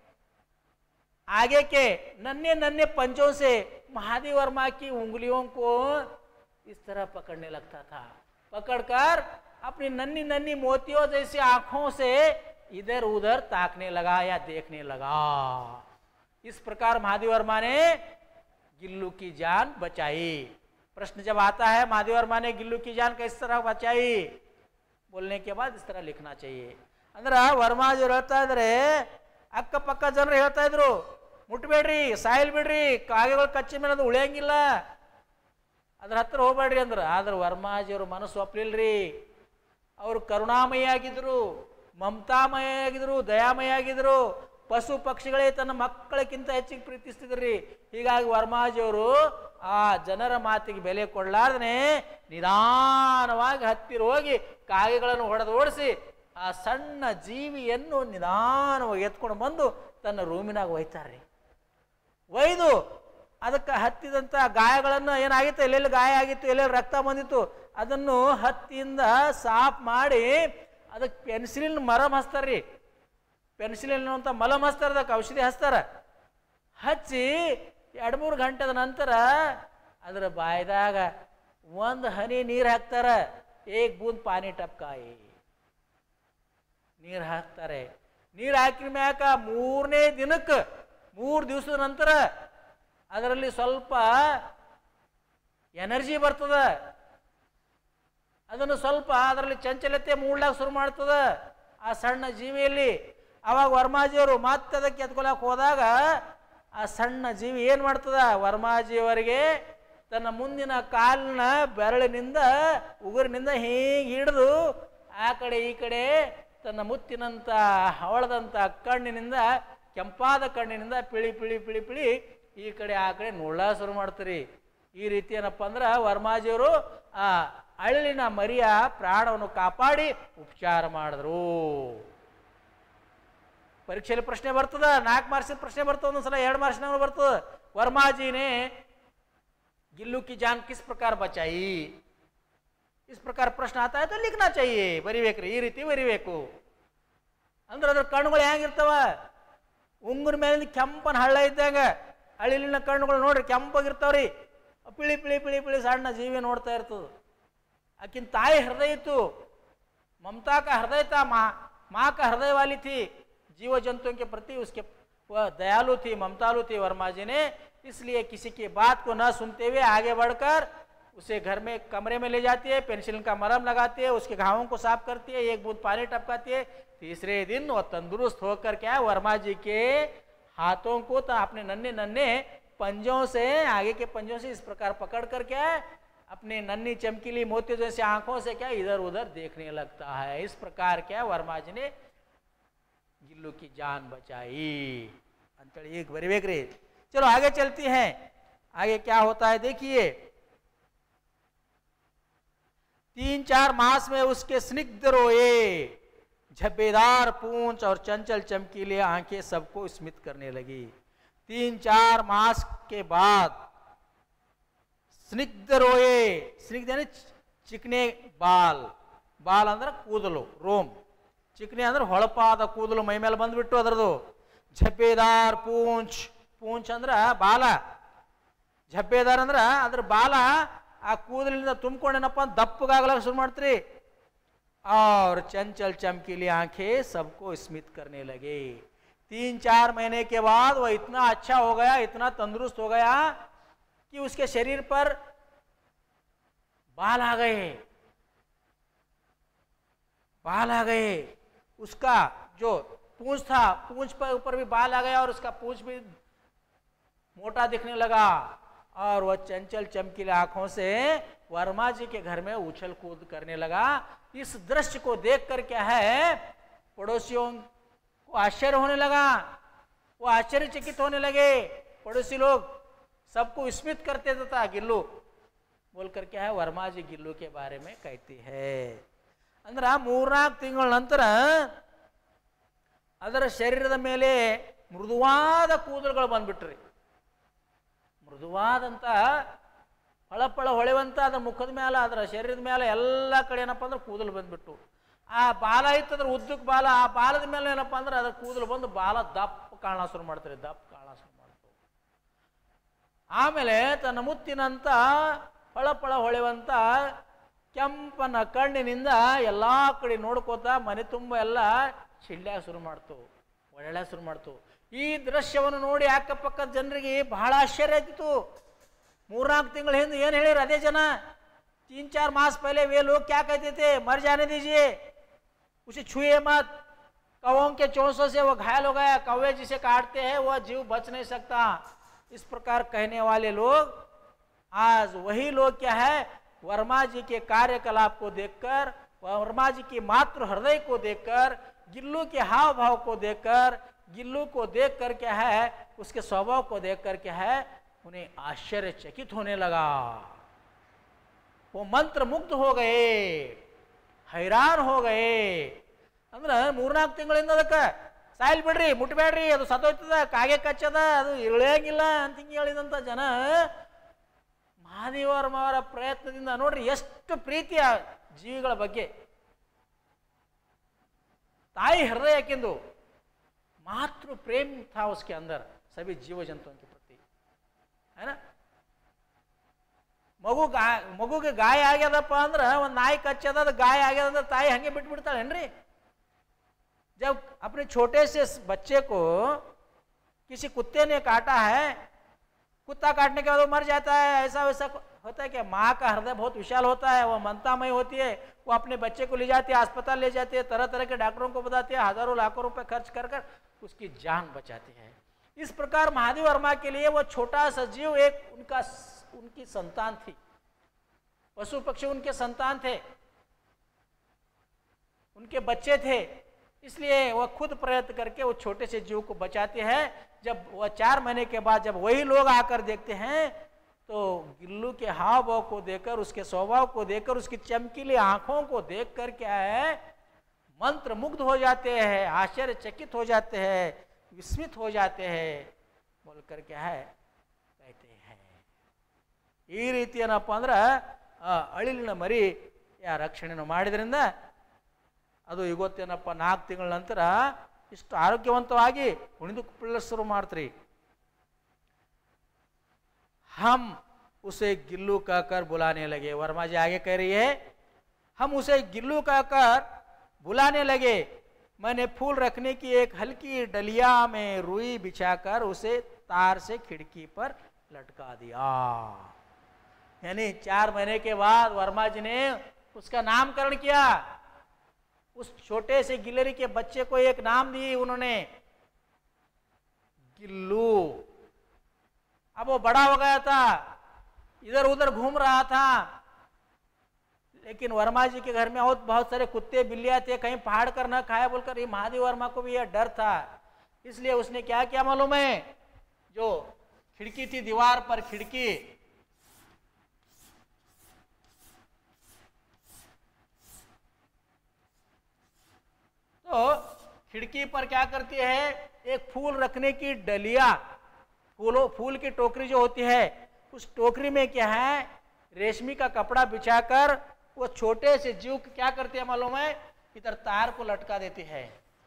Speaker 1: आगे के नन्हे नन्हे पंजों से महादेव वर्मा की उंगलियों को इस तरह पकड़ने लगता था, पकड़कर अपनी नन्ही नन्ही मोतियों जैसी आंखों से इधर उधर ताकने लगा या देखने लगा। इस प्रकार महादेव वर्मा ने गिल्लू की जान बचाई। प्रश्न जब आता है महादेव वर्मा ने गिल्लू की जान किस तरह बचाई, बोलने के बाद इस तरह लिखना चाहिए। अंदर वर्मा जो रहता इधरे अक्क पक्क जनರು ಹೇಳ್ತಾ ಇದ್ರು, ಮುಟ್ಬೇಡ್ರಿ, ಸಾಯಿಲ್ ಬಿಡ್ರಿ, ಕಾಗೆಗಳು ಕಚ್ಚಿ ಮೇಲೆ ಅದು ಉಳಿಯಂಗಿಲ್ಲ, ಅದ್ರ ಹತ್ರ ಹೋಗ್ಬೇಡ್ರಿ ಅಂದ್ರ. ಆದ್ರೆ ವರ್ಮಾಜಿಯವರು ಮನಸ್ಸು ಒಪ್ಪಲಿಲ್ರಿ. ಅವರು ಕರುಣಾಮಯ ಆಗಿದ್ರು, ಮಮತಾಮಯ ಆಗಿದ್ರು, ದಯಾಮಯ ಆಗಿದ್ರು. ಪಶು ಪಕ್ಷಿಗಳೇ ತನ್ನ ಮಕ್ಕಳಕ್ಕಿಂತ ಹೆಚ್ಚಿಗೆ ಪ್ರೀತಿಸ್ತಿದ್ರಿ. ಹೀಗಾಗಿ ವರ್ಮಾಜಿಯವರು ಆ ಜನರ ಮಾತಿಗೆ ಬೆಲೆ ಕೊಡಲಾರ್ದನೆ ನಿಧಾನವಾಗಿ ಹತ್ತಿರ ಹೋಗಿ ಕಾಗೆಗಳನ್ನು ಹೊಡೆದು ಓಡಿಸಿ ಆ ಸಣ್ಣ ಜೀವಿಯನ್ನು ನಿಧಾನವಾಗಿ ಎತ್ಕೊಂಡು ಬಂದು ತನ್ನ ರೂಮಿನಾಗ ಒಯ್ತಾರ್ರಿ. ಒಯ್ದು ಅದಕ್ಕೆ ಹತ್ತಿದಂಥ ಗಾಯಗಳನ್ನು ಏನಾಗಿತ್ತು, ಎಲ್ಲೆಲ್ಲಿ ಗಾಯ ಆಗಿತ್ತು, ಎಲ್ಲೆಲ್ಲಿ ರಕ್ತ ಬಂದಿತ್ತು, ಅದನ್ನು ಹತ್ತಿಯಿಂದ ಸಾಫ್ ಮಾಡಿ ಅದಕ್ಕೆ ಪೆನ್ಸಿಲಿನ್ ಮರಮ್ ಹಚ್ತಾರ್ರಿ. ಪೆನ್ಸಿಲಿನ್ ಅಂತ ಮಲಮ್ ಹಚ್ತಾರೆ, ಅದಕ್ಕೆ ಔಷಧಿ ಹಚ್ತಾರೆ. ಹಚ್ಚಿ ಎರಡು ಮೂರು ಗಂಟೆದ ನಂತರ ಅದರ ಬಾಯ್ದಾಗ ಒಂದು ಹನಿ ನೀರು ಹಾಕ್ತಾರೆ. ಏಕ್ ಬೂಂದ್ ಪಾನಿ ಟಪ್ಕಾಯಿ ನೀರು ಹಾಕ್ತಾರೆ. ನೀರು ಹಾಕಿದ ಮ್ಯಾಕ ಮೂರನೇ ದಿನಕ್ಕೆ, ಮೂರು ದಿವಸದ ನಂತರ ಅದರಲ್ಲಿ ಸ್ವಲ್ಪ ಎನರ್ಜಿ ಬರ್ತದ. ಅದನ್ನು ಸ್ವಲ್ಪ ಅದರಲ್ಲಿ ಚಂಚಲತೆ ಮೂಡ್ಲಾಕ ಶುರು ಮಾಡ್ತದ ಆ ಸಣ್ಣ ಜೀವಿಯಲ್ಲಿ. ಅವಾಗ ವರ್ಮಾಜಿಯವರು ಮತ್ತೆ ಅದಕ್ಕೆ ಎತ್ಕೊಳಕ್ಕೆ ಹೋದಾಗ ಆ ಸಣ್ಣ ಜೀವಿ ಏನು ಮಾಡ್ತದ, ವರ್ಮಾಜಿಯವರಿಗೆ ತನ್ನ ಮುಂದಿನ ಕಾಲಿನ ಬೆರಳಿನಿಂದ ಉಗುರಿನಿಂದ ಹೀಗೆ ಹಿಡಿದು ಆ ಕಡೆ ಈ ಕಡೆ ತನ್ನ ಮುತ್ತಿನಂಥ ಹವಳದಂಥ ಕಣ್ಣಿನಿಂದ, ಕೆಂಪಾದ ಕಣ್ಣಿನಿಂದ ಪಿಳಿ ಪಿಳಿ ಪಿಳಿ ಪಿಳಿ ಈ ಕಡೆ ಆ ಕಡೆ ನೋಡ್ಲಾ ಶುರು ಮಾಡ್ತೀರಿ. ಈ ರೀತಿ ಏನಪ್ಪ ಅಂದ್ರೆ ವರ್ಮಾಜಿಯವರು ಆ ಅಳಿಲಿನ ಮರಿಯ ಪ್ರಾಣವನ್ನು ಕಾಪಾಡಿ ಉಪಚಾರ ಮಾಡಿದ್ರು. ಪರೀಕ್ಷೆಯಲ್ಲಿ ಪ್ರಶ್ನೆ ಬರ್ತದ, ನಾಲ್ಕು ಮಾರ್ಕ್ಸಿನ ಪ್ರಶ್ನೆ ಬರ್ತದೆ, ಒಂದೊಂದ್ಸಲ ಎರಡು ಮಾರ್ಕ್ಸಿನ ಬರ್ತದೆ. ವರ್ಮಾಜಿನೇ गिल्लू की जान किस प्रकार बचाई, इस प्रकार प्रश्न आता है तो लिखना चाहिए. ಬರಿಬೇಕ್ರಿ, ಈ ರೀತಿ ಬರಿಬೇಕು. ಅಂದ್ರೆ ಅದ್ರ ಕಣ್ಣುಗಳು ಹೆಂಗಿರ್ತಾವ, ಉಂಗುರ ಮೇಲಿಂದ ಕೆಂಪನ ಹಳ್ಳ ಇದ್ದಾಗ ಅಳಿಲಿನ ಕಣ್ಣುಗಳು ನೋಡ್ರಿ ಕೆಂಪಾಗಿರ್ತಾವ್ರಿ. ಪಿಳಿ ಪಿಳಿ ಪಿಳಿ ಪಿಳಿ ಸಣ್ಣ ಜೀವಿ ನೋಡ್ತಾ ಇರ್ತದೆ. आकिन ताई हृदय तो ममता का हृदय था, माँ माँ का हृदय वाली थी. जीव जंतुओं के प्रति उसके वह दयालु थी, ममतालु थी वर्मा जी ने. इसलिए किसी की बात को न सुनते हुए आगे बढ़कर उसे घर में कमरे में ले जाती है, पेनिसिलिन का मरहम लगाती है, उसके घावों को साफ करती है, एक बूंद पानी टपकाती है। तीसरे दिन वो तंदुरुस्त होकर क्या है, वर्मा जी के हाथों को तो अपने नन्हे नन्हे पंजों से, आगे के पंजों से इस प्रकार पकड़ कर क्या है, अपने नन्ही चमकीली मोती जैसे आंखों से क्या इधर उधर देखने लगता है। इस प्रकार क्या वर्मा जी ने गिल्लू की जान बचाई। अंतड़ी एक बड़ी बेकरी। चलो आगे चलती हैं, आगे क्या होता है देखिए। तीन चार मास में उसके स्निग्ध रोए, झब्बेदार पूंछ और चंचल चमकीले आंखें सबको स्मित करने लगी। तीन चार मास के बाद स्निग्ध रोए, स्निग्ध यानी चिकने बाल, ಬಾಲ್ ಅಂದ್ರೆ ಕೂದಲು, ರೋಮ್. ಚಿಕ್ನೆ ಅಂದ್ರೆ ಹೊಳಪಾದ ಕೂದಲು ಮೈ ಮೇಲೆ ಬಂದ್ಬಿಟ್ಟು ಅದರದು. ಝಪ್ಪೇದಾರ್ ಪೂಂಚ್, ಪೂಂಚ್ ಅಂದ್ರೆ ಬಾಲ, ಝಪ್ಪೇದಾರ್ ಅಂದ್ರೆ ಅದ್ರ ಬಾಲ ಆ ಕೂದಲಿನಿಂದ ತುಂಬಿಕೊಂಡೇನಪ್ಪ ದಪ್ಪಗಾಗಲಾಗ ಶುರು ಮಾಡ್ತೀರಿ. और चंचल चमकीली आंखें सबको स्मित करने लगे। तीन चार महीने के बाद वह इतना अच्छा हो गया, इतना तंदुरुस्त हो गया कि उसके शरीर पर बाल आ गए, बाल आ गए। उसका जो पूंछ था, पूंछ पर ऊपर भी बाल आ गया और उसका पूंछ भी मोटा दिखने लगा। और वह चंचल चमकीले आंखों से वर्मा जी के घर में उछल कूद करने लगा। इस दृश्य को देखकर क्या है, पड़ोसियों को आश्चर्य होने लगा, वो आश्चर्यचकित होने लगे। पड़ोसी लोग सबको स्मित करते था। गिल्लू बोलकर क्या है, वर्मा जी गिल्लू के बारे में कहती है। अंದ್ರ ಮೂರ್ನಾಲ್ಕು ತಿಂಗಳ ನಂತರ ಅದರ ಶರೀರದ ಮೇಲೆ ಮೃದುವಾದ ಕೂದಲುಗಳು ಬಂದ್ಬಿಟ್ರಿ. ಮೃದುವಾದಂತ ಹೊಳಪಳ ಹೊಳೆವಂತ ಅದರ ಮುಖದ ಮೇಲೆ, ಅದರ ಶರೀರದ ಮೇಲೆ ಎಲ್ಲ ಕಡೆ ಏನಪ್ಪ ಅಂದ್ರೆ ಕೂದಲು ಬಂದ್ಬಿಟ್ಟು, ಆ ಬಾಲ ಇತ್ತಂದ್ರೆ ಉದ್ದಕ್ಕೆ ಬಾಲ, ಆ ಬಾಲದ ಮೇಲೆ ಏನಪ್ಪ ಅಂದ್ರೆ ಅದರ ಕೂದಲು ಬಂದು ಬಾಲ ದಪ್ಪ ಕಾಣ ಶುರು ಮಾಡ್ತಾರೆ, ದಪ್ಪ ಕಾಣ ಶುರು ಮಾಡ್ತಾರೆ. ಆಮೇಲೆ ತನ್ನ ಮುತ್ತಿನಂತ ಹೊಳಪಳ ಹೊಳೆವಂತ ಕೆಂಪನ ಕಣ್ಣಿನಿಂದ ಎಲ್ಲ ಕಡೆ ನೋಡ್ಕೋತಾ ಮನೆ ತುಂಬ ಎಲ್ಲ ಚಿಲ್ಲ್ಯಾಗ ಶುರು ಮಾಡ್ತು, ಒಳ್ಳೆ ಶುರು ಮಾಡ್ತು. ಈ ದೃಶ್ಯವನ್ನು ನೋಡಿ ಅಕ್ಕಪಕ್ಕದ ಜನರಿಗೆ ಬಹಳ ಆಶ್ಚರ್ಯ ಆಯ್ತಿತ್ತು. ಮೂರ್ನಾಲ್ಕು ತಿಂಗಳ ಹಿಂದೆ ಏನು ಹೇಳಿರ ಅದೇ ಜನ, तीन चार मास पहले वे लोग क्या कहते थे, मर जाने दीजिए, उसे छुए मत, कौओं के चोंचों से वो घायल हो गया, कौवे जिसे काटते हैं वह जीव बच नहीं सकता। इस प्रकार कहने वाले लोग आज वही लोग क्या है, वर्मा जी के कार्यकलाप को देखकर, वर्मा जी की मातृ हृदय को देखकर, गिल्लू के हाव भाव को देखकर, गिल्लू को देखकर क्या है, उसके स्वभाव को देखकर क्या है, उन्हें आश्चर्यचकित होने लगा। वो मंत्र मुग्ध हो गए, हैरान हो गए. ಅಂದ್ರೆ ಮೂರ್ನಾಲ್ಕು ತಿಂಗಳಿಂದ ಅದಕ್ಕೆ ಸಾಯಿಲ್ ಬಿಡ್ರಿ, ಮುಟ್ಬೇಡ್ರಿ, ಅದು ಸತ್ತೋಯ್ತದ, ಕಾಗೆ ಕಚ್ಚದ, ಅದು ಇಳಿಯಂಗಿಲ್ಲ ಅಂತ ಹಿಂಗೆ ಹೇಳಿದಂಥ ಜನ ಮಹಾದೇವರವರ ಪ್ರಯತ್ನದಿಂದ ನೋಡ್ರಿ ಎಷ್ಟು ಪ್ರೀತಿಯ ಜೀವಿಗಳ ಬಗ್ಗೆ, ताई हृदय केंदु मातृ प्रेम था उसके अंदर सभी जीव जंतुओं के प्रति, है ना. मगु गाय मगुगे गाय ಆಗ್ಯದಪ್ಪ ಅಂದ್ರೆ ಒಂದು ನಾಯಿ ಕಚ್ಚದ, ಅದು गाय ಆಗ್ಯದ ಅಂದ್ರೆ ತಾಯಿ ಹಂಗೆ ಬಿಟ್ಟು ಬಿಡ್ತಾಳೇನ್ರಿ. जब अपने छोटे से बच्चे को किसी कुत्ते ने काटा है, कुत्ता काटने के बाद वो मर जाता है, ऐसा वैसा होता है क्या? माँ का हृदय बहुत विशाल होता है, वो ममतामय होती है, वो अपने बच्चे को ले जाती है, अस्पताल ले जाती है, तरह तरह के डॉक्टरों को बताती है, हजारों लाखों रुपए खर्च कर कर उसकी जान बचाती है. इस प्रकार महादेव वर्मा के लिए वो छोटा सा जीव एक उनका उनकी संतान थी, पशु पक्षी उनके संतान थे, उनके बच्चे थे. इसलिए वह खुद प्रयत्न करके वो छोटे से जीव को बचाते हैं. जब वह चार महीने के बाद जब वही लोग आकर देखते हैं तो गिल्लू के हाव भाव को देखकर, उसके स्वभाव को देखकर, उसकी चमकीली आंखों को देखकर क्या है, मंत्र मुग्ध हो जाते हैं, आश्चर्यचकित हो जाते हैं, विस्मित हो जाते हैं बोलकर क्या है कहते हैं. ಈ ರೀತಿ ಏನಪ್ಪ ಅಂದ್ರೆ ಅಳಿಲಿನ ಮರಿ ಯಾ ರಕ್ಷಣೆಯನ್ನು ಮಾಡಿದ್ರಿಂದ ಅದು ಇವತ್ತೇನಪ್ಪ ನಾಲ್ಕು ತಿಂಗಳ ನಂತರ ಇಷ್ಟು ಆರೋಗ್ಯವಂತವಾಗಿ ಕುಣಿದು ಕುಪ್ಪಳ ಶುರು ಮಾಡ್ತ್ರಿ. हम उसे गिल्लू कहकर बुलाने लगे. वर्मा जी आगे कह रही है, हम उसे गिल्लू कहकर बुलाने लगे. मैंने फूल रखने की एक हल्की डलिया में रुई बिछाकर उसे तार से खिड़की पर लटका दिया. यानी चार महीने के बाद वर्मा जी ने उसका नामकरण किया। उस छोटे से गिलहरी के बच्चे को एक नाम दिए उन्होंने, गिल्लू। अब वो बड़ा हो गया था, इधर उधर घूम रहा था, लेकिन वर्मा जी के घर में बहुत बहुत सारे कुत्ते बिल्लियां थे, कहीं फाड़ कर न खाए बोलकर ये महादेव वर्मा को भी यह डर था। इसलिए उसने क्या किया मालूम है, जो खिड़की थी दीवार पर खिड़की, तो खिड़की पर क्या करती है, एक फूल रखने की डलिया, फूलों फूल की टोकरी जो होती है, उस टोकरी में क्या है, रेशमी का कपड़ा बिछाकर वो छोटे से जीव क्या करती है मालूम है, इधर तार को लटका देती है,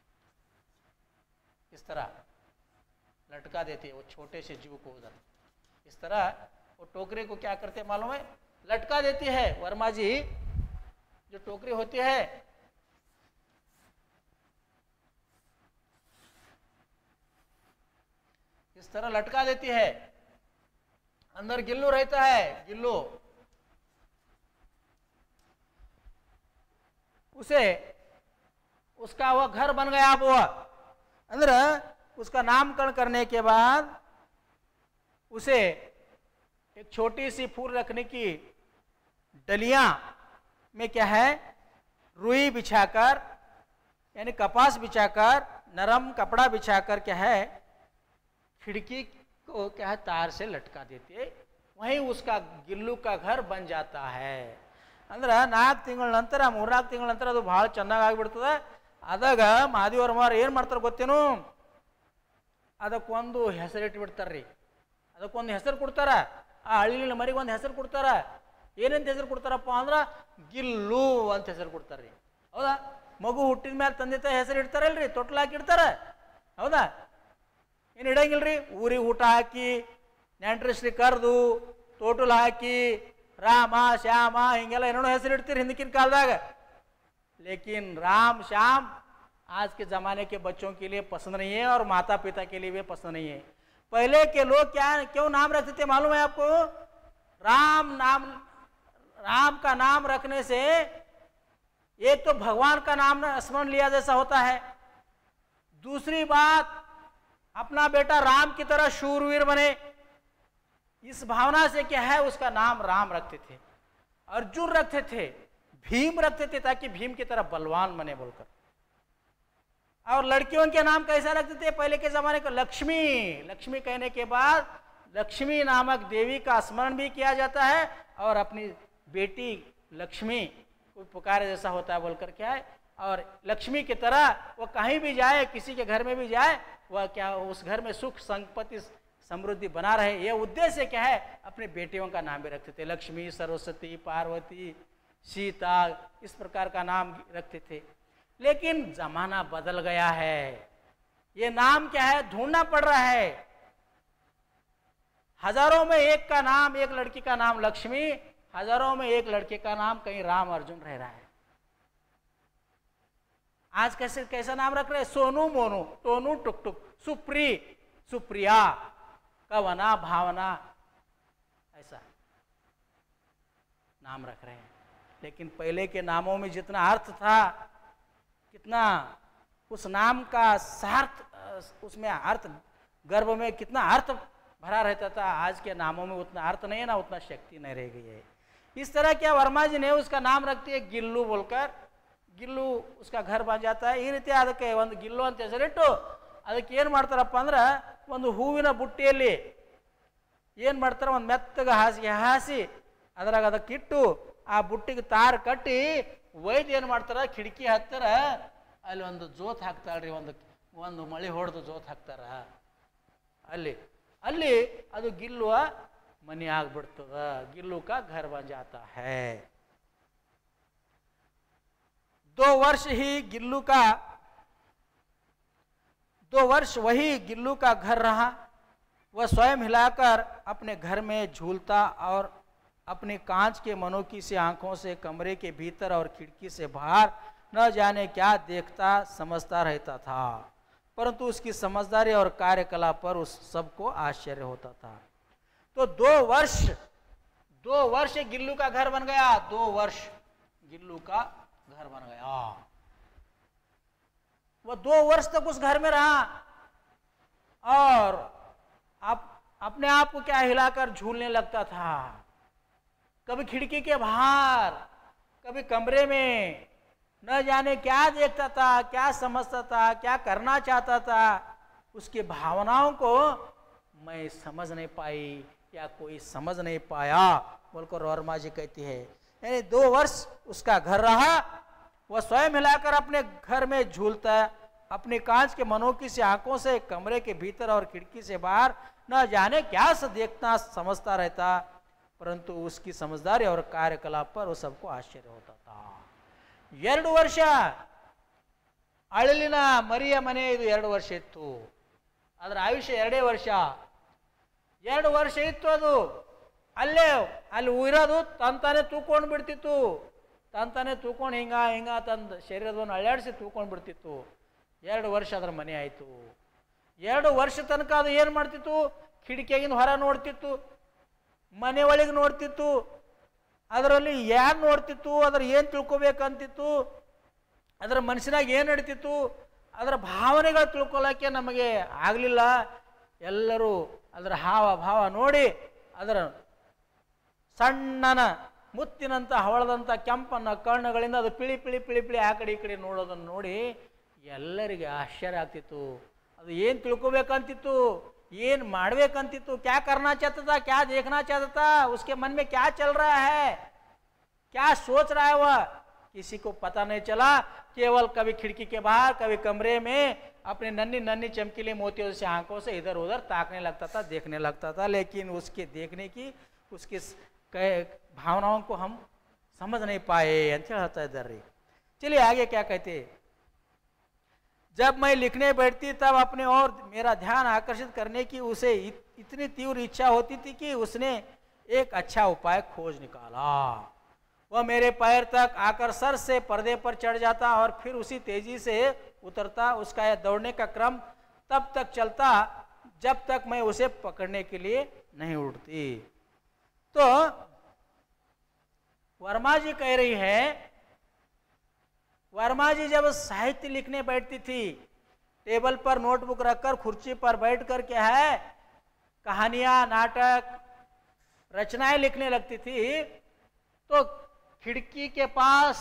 Speaker 1: इस तरह लटका देती है वो छोटे से जीव को उधर, इस तरह वो टोकरी को क्या करते हैं मालूम है, लटका देती है। वर्मा जी जो टोकरी होती है इस तरह लटका देती है, अंदर गिल्लू रहता है, गिल्लू उसे उसका वह घर बन गया। अब वह अंदर उसका नामकरण करने के बाद उसे एक छोटी सी फूल रखने की डलियां में क्या है, रुई बिछाकर यानी कपास बिछाकर, नरम कपड़ा बिछाकर क्या है, खिड़की को क्या है तार से लटका देती है, वहीं उसका गिल्लू का घर बन जाता है। ಅಂದ್ರೆ ನಾಲ್ಕು ತಿಂಗಳ ನಂತರ ಮೂರ್ನಾಲ್ಕು ತಿಂಗಳ ನಂತರ ಅದು ಭಾಳ ಚೆನ್ನಾಗಿ ಆಗಿಬಿಡ್ತದೆ. ಅದಾಗ ಮಾದೇವರಮಾರು ಏನು ಮಾಡ್ತಾರೆ ಗೊತ್ತೇನು, ಅದಕ್ಕೊಂದು ಹೆಸರಿಟ್ಟು ಬಿಡ್ತಾರ್ರಿ, ಅದಕ್ಕೊಂದು ಹೆಸರು ಕೊಡ್ತಾರ, ಆ ಹಳ್ಳಿನ ಮರಿಗೆ ಒಂದು ಹೆಸರು ಕೊಡ್ತಾರ. ಏನಂತ ಹೆಸರು ಕೊಡ್ತಾರಪ್ಪ ಅಂದ್ರೆ ಗಿಲ್ಲು ಅಂತ ಹೆಸರು ಕೊಡ್ತಾರ್ರಿ. ಹೌದಾ, ಮಗು ಹುಟ್ಟಿದ ಮೇಲೆ ತಂದೆ ತಾಯಿ ಹೆಸರು ಇಡ್ತಾರಲ್ರಿ, ತೊಟ್ಲು ಹಾಕಿಡ್ತಾರ. ಹೌದಾ, ಏನು ಇಡಂಗಿಲ್ರಿ, ಊರಿಗೆ ಊಟ ಹಾಕಿ ನೆಂಟ್ರಿಸ್ರಿ ಕರೆದು ತೋಟಲ್ ಹಾಕಿ राम श्याम हिंगेಲ್ಲ ಏನೇನೋ ಹೆಸರು ಇಡ್ತೀರಿ ಹಿಂದಿನ ಕಾಲದಾಗ. लेकिन राम श्याम आज के ज़माने के बच्चों के लिए पसंद नहीं है और माता पिता के लिए भी पसंद नहीं है. पहले के लोग क्या क्यों नाम रखते थे मालूम है आपको? राम नाम, राम का नाम रखने से एक तो भगवान का नाम स्मरण लिया जैसा होता है, दूसरी बात अपना बेटा राम की तरह शूरवीर बने, इस भावना से क्या है उसका नाम राम रखते थे. अर्जुन रखते थे, भीम रखते थे ताकि भीम की तरह बलवान बने बोलकर. और लड़कियों के नाम कैसा रखते थे पहले के जमाने को? लक्ष्मी. लक्ष्मी कहने के बाद लक्ष्मी नामक देवी का स्मरण भी किया जाता है और अपनी बेटी लक्ष्मी को पुकारे जैसा होता है बोलकर क्या है. और लक्ष्मी की तरह वो कहीं भी जाए, किसी के घर में भी जाए, वह क्या उस घर में सुख संपत्ति समृद्धि बना रहे, यह उद्देश्य क्या है, अपने बेटियों का नाम भी रखते थे. लक्ष्मी, सरस्वती, पार्वती, सीता, इस प्रकार का नाम रखते थे. लेकिन जमाना बदल गया है, ये नाम क्या है ढूंढना पड़ रहा है. हजारों में एक का नाम, एक लड़की का नाम लक्ष्मी, हजारों में एक लड़के का नाम कहीं राम अर्जुन रह रहा है. आज कैसे कैसा नाम रख रहे हैं? सोनू मोनू, टोनू टुक टुक, सुप्री सुप्रिया, कवना भावना, ऐसा नाम रख रहे हैं. लेकिन पहले के नामों में जितना अर्थ था, कितना उस नाम का सार्थ, उसमें अर्थ, गर्भ में कितना अर्थ भरा रहता था, आज के नामों में उतना अर्थ नहीं है ना, उतना शक्ति नहीं रह गई है. इस तरह क्या वर्मा जी ने उसका नाम रखती है गिल्लू बोलकर, गिल्लू उसका घर बन जाता है. ಈ ರೀತಿ ಅದಕ್ಕೆ ಒಂದು ಗಿಲ್ಲು ಅಂತ ಹೆಸರಿಟ್ಟು ಅದಕ್ಕೆ ಏನು ಮಾಡ್ತಾರಪ್ಪ ಅಂದ್ರೆ ಒಂದು ಹೂವಿನ ಬುಟ್ಟಿಯಲ್ಲಿ ಏನು ಮಾಡ್ತಾರೆ, ಒಂದು ಮೆತ್ತಗೆ ಹಾಸಿಗೆ ಹಾಸಿ ಅದ್ರಾಗ ಅದಕ್ಕಿಟ್ಟು ಆ ಬುಟ್ಟಿಗೆ ತಾರು ಕಟ್ಟಿ ವೈದ್ಯ ಏನು ಮಾಡ್ತಾರೆ, ಕಿಟಕಿ ಹತ್ತಿರ ಅಲ್ಲಿ ಒಂದು ಜೋತ್ ಹಾಕ್ತಾಳ್ರಿ, ಒಂದು ಒಂದು ಮಳೆ ಹೊಡೆದು ಜೋತ್ ಹಾಕ್ತಾರ, ಅಲ್ಲಿ ಅಲ್ಲಿ ಅದು ಗಿಲ್ಲುವ ಮನೆ ಆಗ್ಬಿಡ್ತದ, गिल्लू का घर बन जाता है. दो वर्ष ही गिल्लू का दो वर्ष वही गिल्लू का घर रहा. वह स्वयं हिलाकर अपने घर में झूलता और अपने कांच के मनोकी से आंखों से कमरे के भीतर और खिड़की से बाहर न जाने क्या देखता समझता रहता था, परंतु उसकी समझदारी और कार्यकलाप पर उस सबको आश्चर्य होता था. तो दो वर्ष दो वर्ष गिल्लू का घर बन गया, दो वर्ष गिल्लू का घर बन गया। वो दो वर्ष तक उस घर में रहा और आप अपने आप को क्या हिलाकर झूलने लगता था, कभी खिड़की के बाहर, कभी कमरे में, न जाने क्या देखता था, क्या समझता था, क्या करना चाहता था। उसकी भावनाओं को मैं समझ नहीं पाई या कोई समझ नहीं पाया, बोलकर वर्मा जी कहती है। यानी दो वर्ष उसका घर रहा, वह स्वयं हिलाकर अपने घर में झूलता, अपने कांच के मनोकी से आंखों से कमरे के भीतर और खिड़की से बाहर न जाने क्या से देखता समझता रहता, परंतु उसकी समझदारी और कार्यकलाप पर वो सबको आश्चर्य होता था। ಎರಡು ವರ್ಷ ಅಳಿಲಿನ ಮರಿಯ ಮನೆ ಇದು ಎರಡು ವರ್ಷ ಇತ್ತು, ಅದರ ಆಯುಷ್ಯ ಎರಡೇ ವರ್ಷ, ಎರಡು ವರ್ಷ ಇತ್ತು ಅದು ಅಲ್ಲೇ ಅಲ್ಲಿ ಇರೋದು ತಂತಾನೆ ತೂಕೊಂಡು ಬಿಡ್ತಿತ್ತು, ತಂತಾನೆ ತೂಕೊಂಡು ಹಿಂಗ ಹಿಂಗ ತಂದು ಶರೀರದವನ್ನು ಅಳ್ಳಾಡಿಸಿ ತೂಕೊಂಡು ಬಿಡ್ತಿತ್ತು। ಎರಡು ವರ್ಷ ಅದರ ಮನೆ ಆಯಿತು। ಎರಡು ವರ್ಷ ತನಕ ಅದು ಏನು ಮಾಡ್ತಿತ್ತು, ಕಿಟಕಿಯಾಗಿಂದ ಹೊರ ನೋಡ್ತಿತ್ತು, ಮನೆ ಒಳಗೆ ನೋಡ್ತಿತ್ತು, ಅದರಲ್ಲಿ ಯಾರು ನೋಡ್ತಿತ್ತು, ಅದರ ಏನು ತಿಳ್ಕೊಬೇಕಂತಿತ್ತು, ಅದರ ಮನಸ್ಸಿನಾಗ ಏನು ನಡೀತಿತ್ತು, ಅದರ ಭಾವನೆಗಳು ತಿಳ್ಕೊಳ್ಳೋಕ್ಕೆ ನಮಗೆ ಆಗಲಿಲ್ಲ। ಎಲ್ಲರೂ ಅದರ ಹಾವ ಭಾವ ನೋಡಿ ಅದರ ಸಣ್ಣನ ಮುತ್ತಿನಂಥ ಹವಳದಂಥ ಕೆಂಪನ್ನ ಕಣ್ಣುಗಳಿಂದ ಅದು ಪಿಳಿ ಪಿಳಿ ಪಿಳಿ ಪಿಳಿ ಆ ಕಡೆ ಈ ಕಡೆ ನೋಡೋದನ್ನು ನೋಡಿ ಎಲ್ಲರಿಗೆ ಆಶ್ಚರ್ಯ ಆಗ್ತಿತ್ತು। ಅದು ಏನು ತಿಳ್ಕೊಬೇಕಂತಿತ್ತು, ಏನು ಮಾಡಬೇಕಂತಿತ್ತು, क्या करना चाहता था, क्या देखना चाहता था, उसके मन में क्या चल रहा है, क्या सोच रहा है वह, किसी को पता नहीं चला। केवल कभी खिड़की के बाहर, कभी कमरे में अपने नन्ही नन्ही चमकीली मोतियों से आंखों से इधर उधर ताकने लगता था, देखने लगता था, लेकिन उसके देखने की उसकी भावनाओं को हम समझ नहीं पाए ಅಂತ ಹೇಳ್ತಾ ಇದ್ದಾರೆ। चलिए आगे क्या कहते, जब मैं लिखने बैठती तब अपने और मेरा ध्यान आकर्षित करने की उसे इत, इतनी तीव्र इच्छा होती थी कि उसने एक अच्छा उपाय खोज निकाला। वह मेरे पैर तक आकर सर से पर्दे पर चढ़ जाता और फिर उसी तेजी से उतरता। उसका यह दौड़ने का क्रम तब तक चलता जब तक मैं उसे पकड़ने के लिए नहीं उठती। तो वर्मा जी कह रही है, वर्मा जी जब साहित्य लिखने बैठती थी, टेबल पर नोटबुक रखकर कुर्सी पर बैठकर क्या है कहानियां, नाटक, रचनाएं लिखने लगती थी, तो खिड़की के पास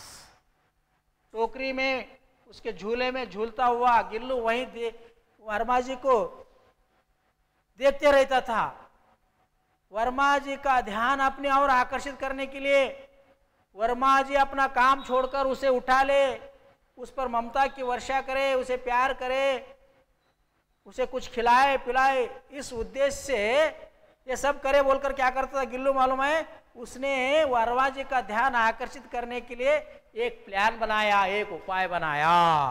Speaker 1: टोकरी में उसके झूले में झूलता हुआ गिल्लू वहीं दे वर्मा जी को देखते रहता था। वर्मा जी का ध्यान अपने और आकर्षित करने के लिए वर्मा जी अपना काम छोड़कर उसे उठा ले, उस पर ममता की वर्षा करे, उसे प्यार करे, उसे कुछ खिलाए पिलाए, इस उद्देश्य से ये सब करे बोलकर क्या करता था गिल्लू मालूम है, उसने वर्मा जी का ध्यान आकर्षित करने के लिए एक प्लान बनाया, एक उपाय बनाया।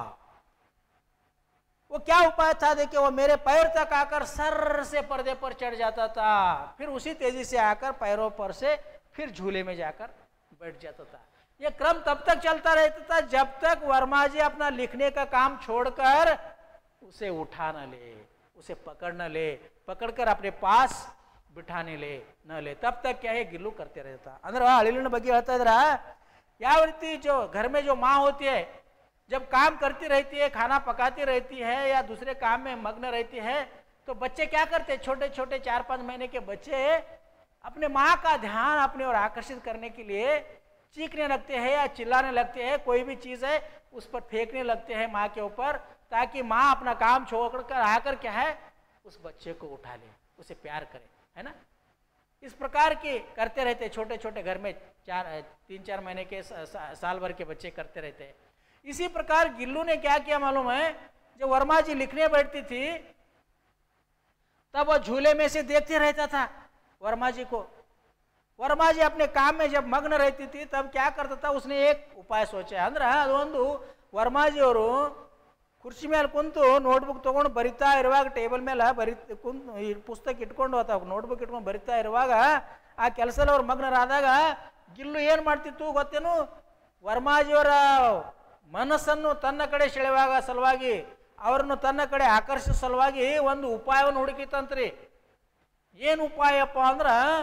Speaker 1: वो क्या उपाय था देखिए, वो मेरे पैर तक आकर सर से पर्दे पर चढ़ जाता था, फिर उसी तेजी से आकर पैरों पर से फिर झूले में जाकर बैठ जाता था। ये क्रम तब तक चलता रहता था जब तक वर्मा जी अपना लिखने का काम छोड़कर उसे उठा न ले, उसे पकड़ न ले, पकड़कर अपने पास बिठाने ले न ले, तब तक क्या है गिल्लू करते रहता। अंदर अಳಿಲಿನ ಬಗ್ಗೆ ಹೇಳ್ತಾ ಇದ್ರ, ಯಾವ ರೀತಿ जो घर में जो माँ होती है जब काम करती रहती है, खाना पकाती रहती है या दूसरे काम में मग्न रहती है, तो बच्चे क्या करते हैं, छोटे छोटे चार पाँच महीने के बच्चे अपने माँ का ध्यान अपने और आकर्षित करने के लिए चीखने लगते हैं या चिल्लाने लगते हैं, कोई भी चीज़ है उस पर फेंकने लगते हैं माँ के ऊपर, ताकि माँ अपना काम छोड़कर आकर क्या है उस बच्चे को उठा ले, उसे प्यार करे, है ना। इस प्रकार के करते रहते छोटे छोटे घर में चार तीन चार महीने के सा, सा, साल भर के बच्चे करते रहते हैं। इसी प्रकार गिल्लू ने क्या किया मालूम है, जब वर्मा जी लिखने बैठती थी तब वो झूले में से देखते रहता था वर्मा जी को। वर्मा जी अपने काम में जब मग्न रहती थी तब क्या करता था, उसने एक उपाय सोचा ಅಂದ್ರೆ ಅದೊಂದು ವರ್ಮಾಜಿ ಅವರು ಕುರ್ಚಿ ಮೇಲೆ ಕುಂತು ನೋಟ್ಬುಕ್ ತಗೊಂಡು ಬರಿತಾ ಇರುವಾಗ, ಟೇಬಲ್ ಮೇಲೆ ಬರಿ ಕುಂತು ಈ ಪುಸ್ತಕ ಇಟ್ಕೊಂಡು ಅಥವಾ ನೋಟ್ಬುಕ್ ಇಟ್ಕೊಂಡು ಬರಿತಾ ಇರುವಾಗ ಆ ಕೆಲಸದಲ್ಲಿ ಅವ್ರು ಮಗ್ನರಾದಾಗ ಗಿಲ್ಲು ಏನು ಮಾಡ್ತಿತ್ತು ಗೊತ್ತೇನು, ವರ್ಮಾಜಿಯವರ ಮನಸ್ಸನ್ನು ತನ್ನ ಕಡೆ ಸೆಳೆಯುವಾಗ ಸಲುವಾಗಿ, ಅವರನ್ನು ತನ್ನ ಕಡೆ ಆಕರ್ಷಿಸುವ ಸಲುವಾಗಿ ಒಂದು ಉಪಾಯವನ್ನು ಹುಡುಕಿತಂತ್ರಿ। ಏನು ಉಪಾಯಪ್ಪ ಅಂದ್ರೆ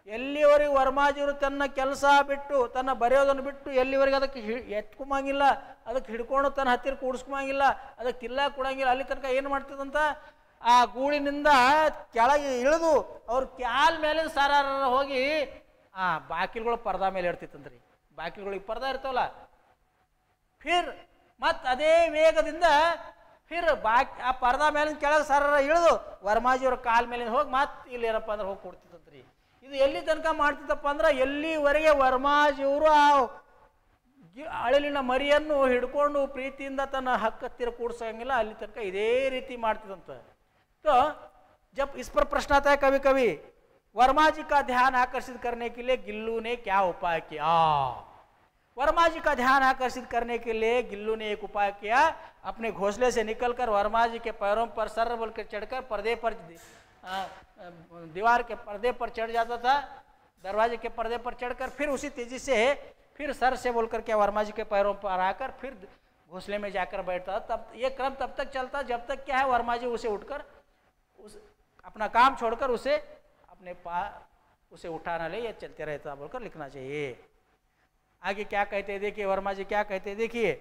Speaker 1: ಎಲ್ಲಿವರೆಗೆ ವರ್ಮಾಜಿಯವರು ತನ್ನ ಕೆಲಸ ಬಿಟ್ಟು ತನ್ನ ಬರೆಯೋದನ್ನು ಬಿಟ್ಟು ಎಲ್ಲಿವರೆಗೆ ಅದಕ್ಕೆ ಹಿ ಎತ್ಕೊಂಬಂಗಿಲ್ಲ, ಅದಕ್ಕೆ ಹಿಡ್ಕೊಂಡು ತನ್ನ ಹತ್ತಿರ ಕೂಡಿಸ್ಕೊಂಬಂಗಿಲ್ಲ, ಅದಕ್ಕೆ ತಿಲ್ಲ ಕೊಡಂಗಿಲ್ಲ, ಅಲ್ಲಿ ತನಕ ಏನು ಮಾಡ್ತದಂತ ಆ ಗೂಳಿನಿಂದ ಕೆಳಗೆ ಇಳಿದು ಅವ್ರ ಕ್ಯಾಲ್ ಮೇಲೆ ಸಾರಾರ ಹೋಗಿ ಆ ಬಾಕಿಲ್ಗಳು ಪರ್ದಾ ಮೇಲೆ ಇರ್ತಿತ್ತಂದ್ರಿ. ಬಾಕಿಲ್ಗಳಿಗೆ ಪರ್ದಾ ಇರ್ತಾವಲ್ಲ, ಫಿರ್ ಮತ್ತು ಅದೇ ವೇಗದಿಂದ ಫಿರ್ ಬಾಕಿ ಆ ಪರ್ದಾ ಮೇಲಿನ ಕೆಳಗೆ ಸಾರಾರ ಇಳಿದು ವರ್ಮಾಜಿಯವ್ರ ಕಾಲ ಮೇಲಿಂದ ಹೋಗಿ ಮತ್ತೆ ಇಲ್ಲಿ ಏನಪ್ಪ ಅಂದ್ರೆ ಹೋಗಿ ಕೊಡ್ತಿತ್ತಂತ್ರಿ. ಇದು ಎಲ್ಲಿ ತನಕ ಮಾಡ್ತಿತ್ತಪ್ಪ ಅಂದ್ರೆ ಎಲ್ಲಿವರೆಗೆ ವರ್ಮಾಜಿಯವರು ಆ ಅಳಿಲಿನ ಮರಿಯನ್ನು ಹಿಡ್ಕೊಂಡು ಪ್ರೀತಿಯಿಂದ ತನ್ನ ಹಕ್ಕತ್ತಿರ ಕೂಡ್ಸಂಗಿಲ್ಲ ಅಲ್ಲಿ ತನಕ ಇದೇ ರೀತಿ ಮಾಡ್ತಿದ್ದಂತ. तो जब इस पर प्रश्न आता है कभी कभी, वर्मा जी का ध्यान आकर्षित करने के लिए गिल्लू ने क्या उपाय किया? वर्मा जी का ध्यान आकर्षित करने के लिए गिल्लू ने एक उपाय किया। अपने घोंसले से निकलकर वर्मा जी के पैरों पर सर बोल कर चढ़कर पर्दे पर दीवार के पर्दे पर चढ़ जाता था, दरवाजे के पर्दे पर चढ़कर फिर उसी तेजी से फिर सर से बोलकर के वर्मा जी के पैरों पर आकर फिर घोंसले में जाकर बैठता। तब ये क्रम तब तक चलता जब तक क्या है वर्मा जी उसे उठकर उस अपना काम छोड़कर उसे अपने पा उसे उठाना ले, या चलते रहता बोलकर लिखना चाहिए। आगे क्या कहते हैं देखिए, वर्मा जी क्या कहते हैं देखिए,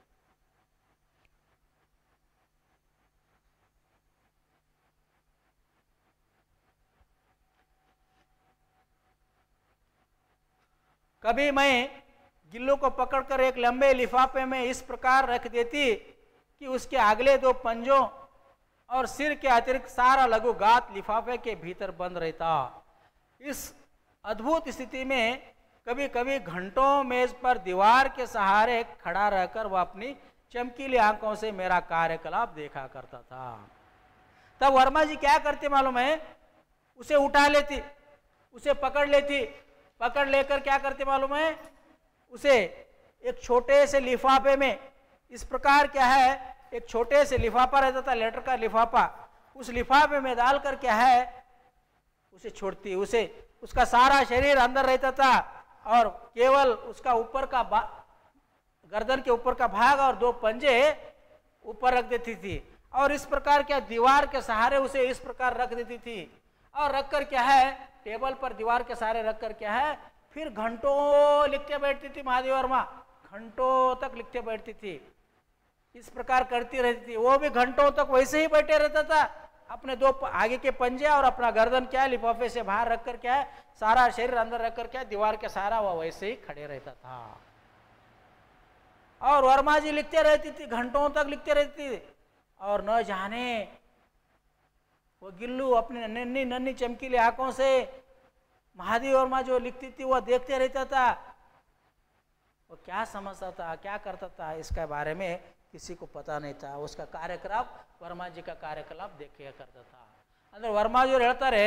Speaker 1: कभी मैं गिल्लू को पकड़कर एक लंबे लिफाफे में इस प्रकार रख देती कि उसके अगले दो पंजों और सिर के अतिरिक्त सारा लघु गात लिफाफे के भीतर बंद रहता। इस अद्भुत स्थिति में कभी कभी घंटों मेज पर दीवार के सहारे खड़ा रहकर वह अपनी चमकीली आंखों से मेरा कार्यकलाप देखा करता था। तब वर्मा जी क्या करते मालूम है, उसे उठा लेती, उसे पकड़ लेती, पकड़ लेकर क्या करते मालूम है, उसे एक छोटे से लिफाफे में इस प्रकार क्या है, एक छोटे से लिफाफा रहता था, लेटर का लिफाफा, उस लिफाफे में डालकर क्या है उसे छोड़ती, उसे उसका सारा शरीर अंदर रहता था और केवल उसका ऊपर का गर्दन के ऊपर का भाग और दो पंजे ऊपर रख देती थी और इस प्रकार क्या दीवार के सहारे उसे इस प्रकार रख देती थी और रखकर क्या है टेबल पर दीवार के सहारे रखकर क्या है फिर घंटों लिखते बैठती थी। महादेव वर्मा घंटों तक लिखते बैठती थी, इस प्रकार करती रहती थी। वो भी घंटों तक वैसे ही बैठे रहता था, अपने दो आगे के पंजे और अपना गर्दन क्या लिफाफे से बाहर रखकर क्या है सारा शरीर अंदर रखकर क्या दीवार के सहारा वह वैसे ही खड़े रहता था और वर्मा जी लिखते रहती थी, घंटों तक लिखते रहती थी और न जाने वो गिल्लू अपनी नन्ही नन्ही चमकीली आंखों से महादेव वर्मा जो लिखती थी वह देखते रहता था। वो क्या समझता था, क्या करता था, इसके बारे में किसी को पता नहीं था। उसका कार्यकलाप वर्मा जी का कार्यकलाप देखिया करता था। ಅಂದ್ರೆ ವರ್ಮಾಜಿಯವರು ಹೇಳ್ತಾರೆ,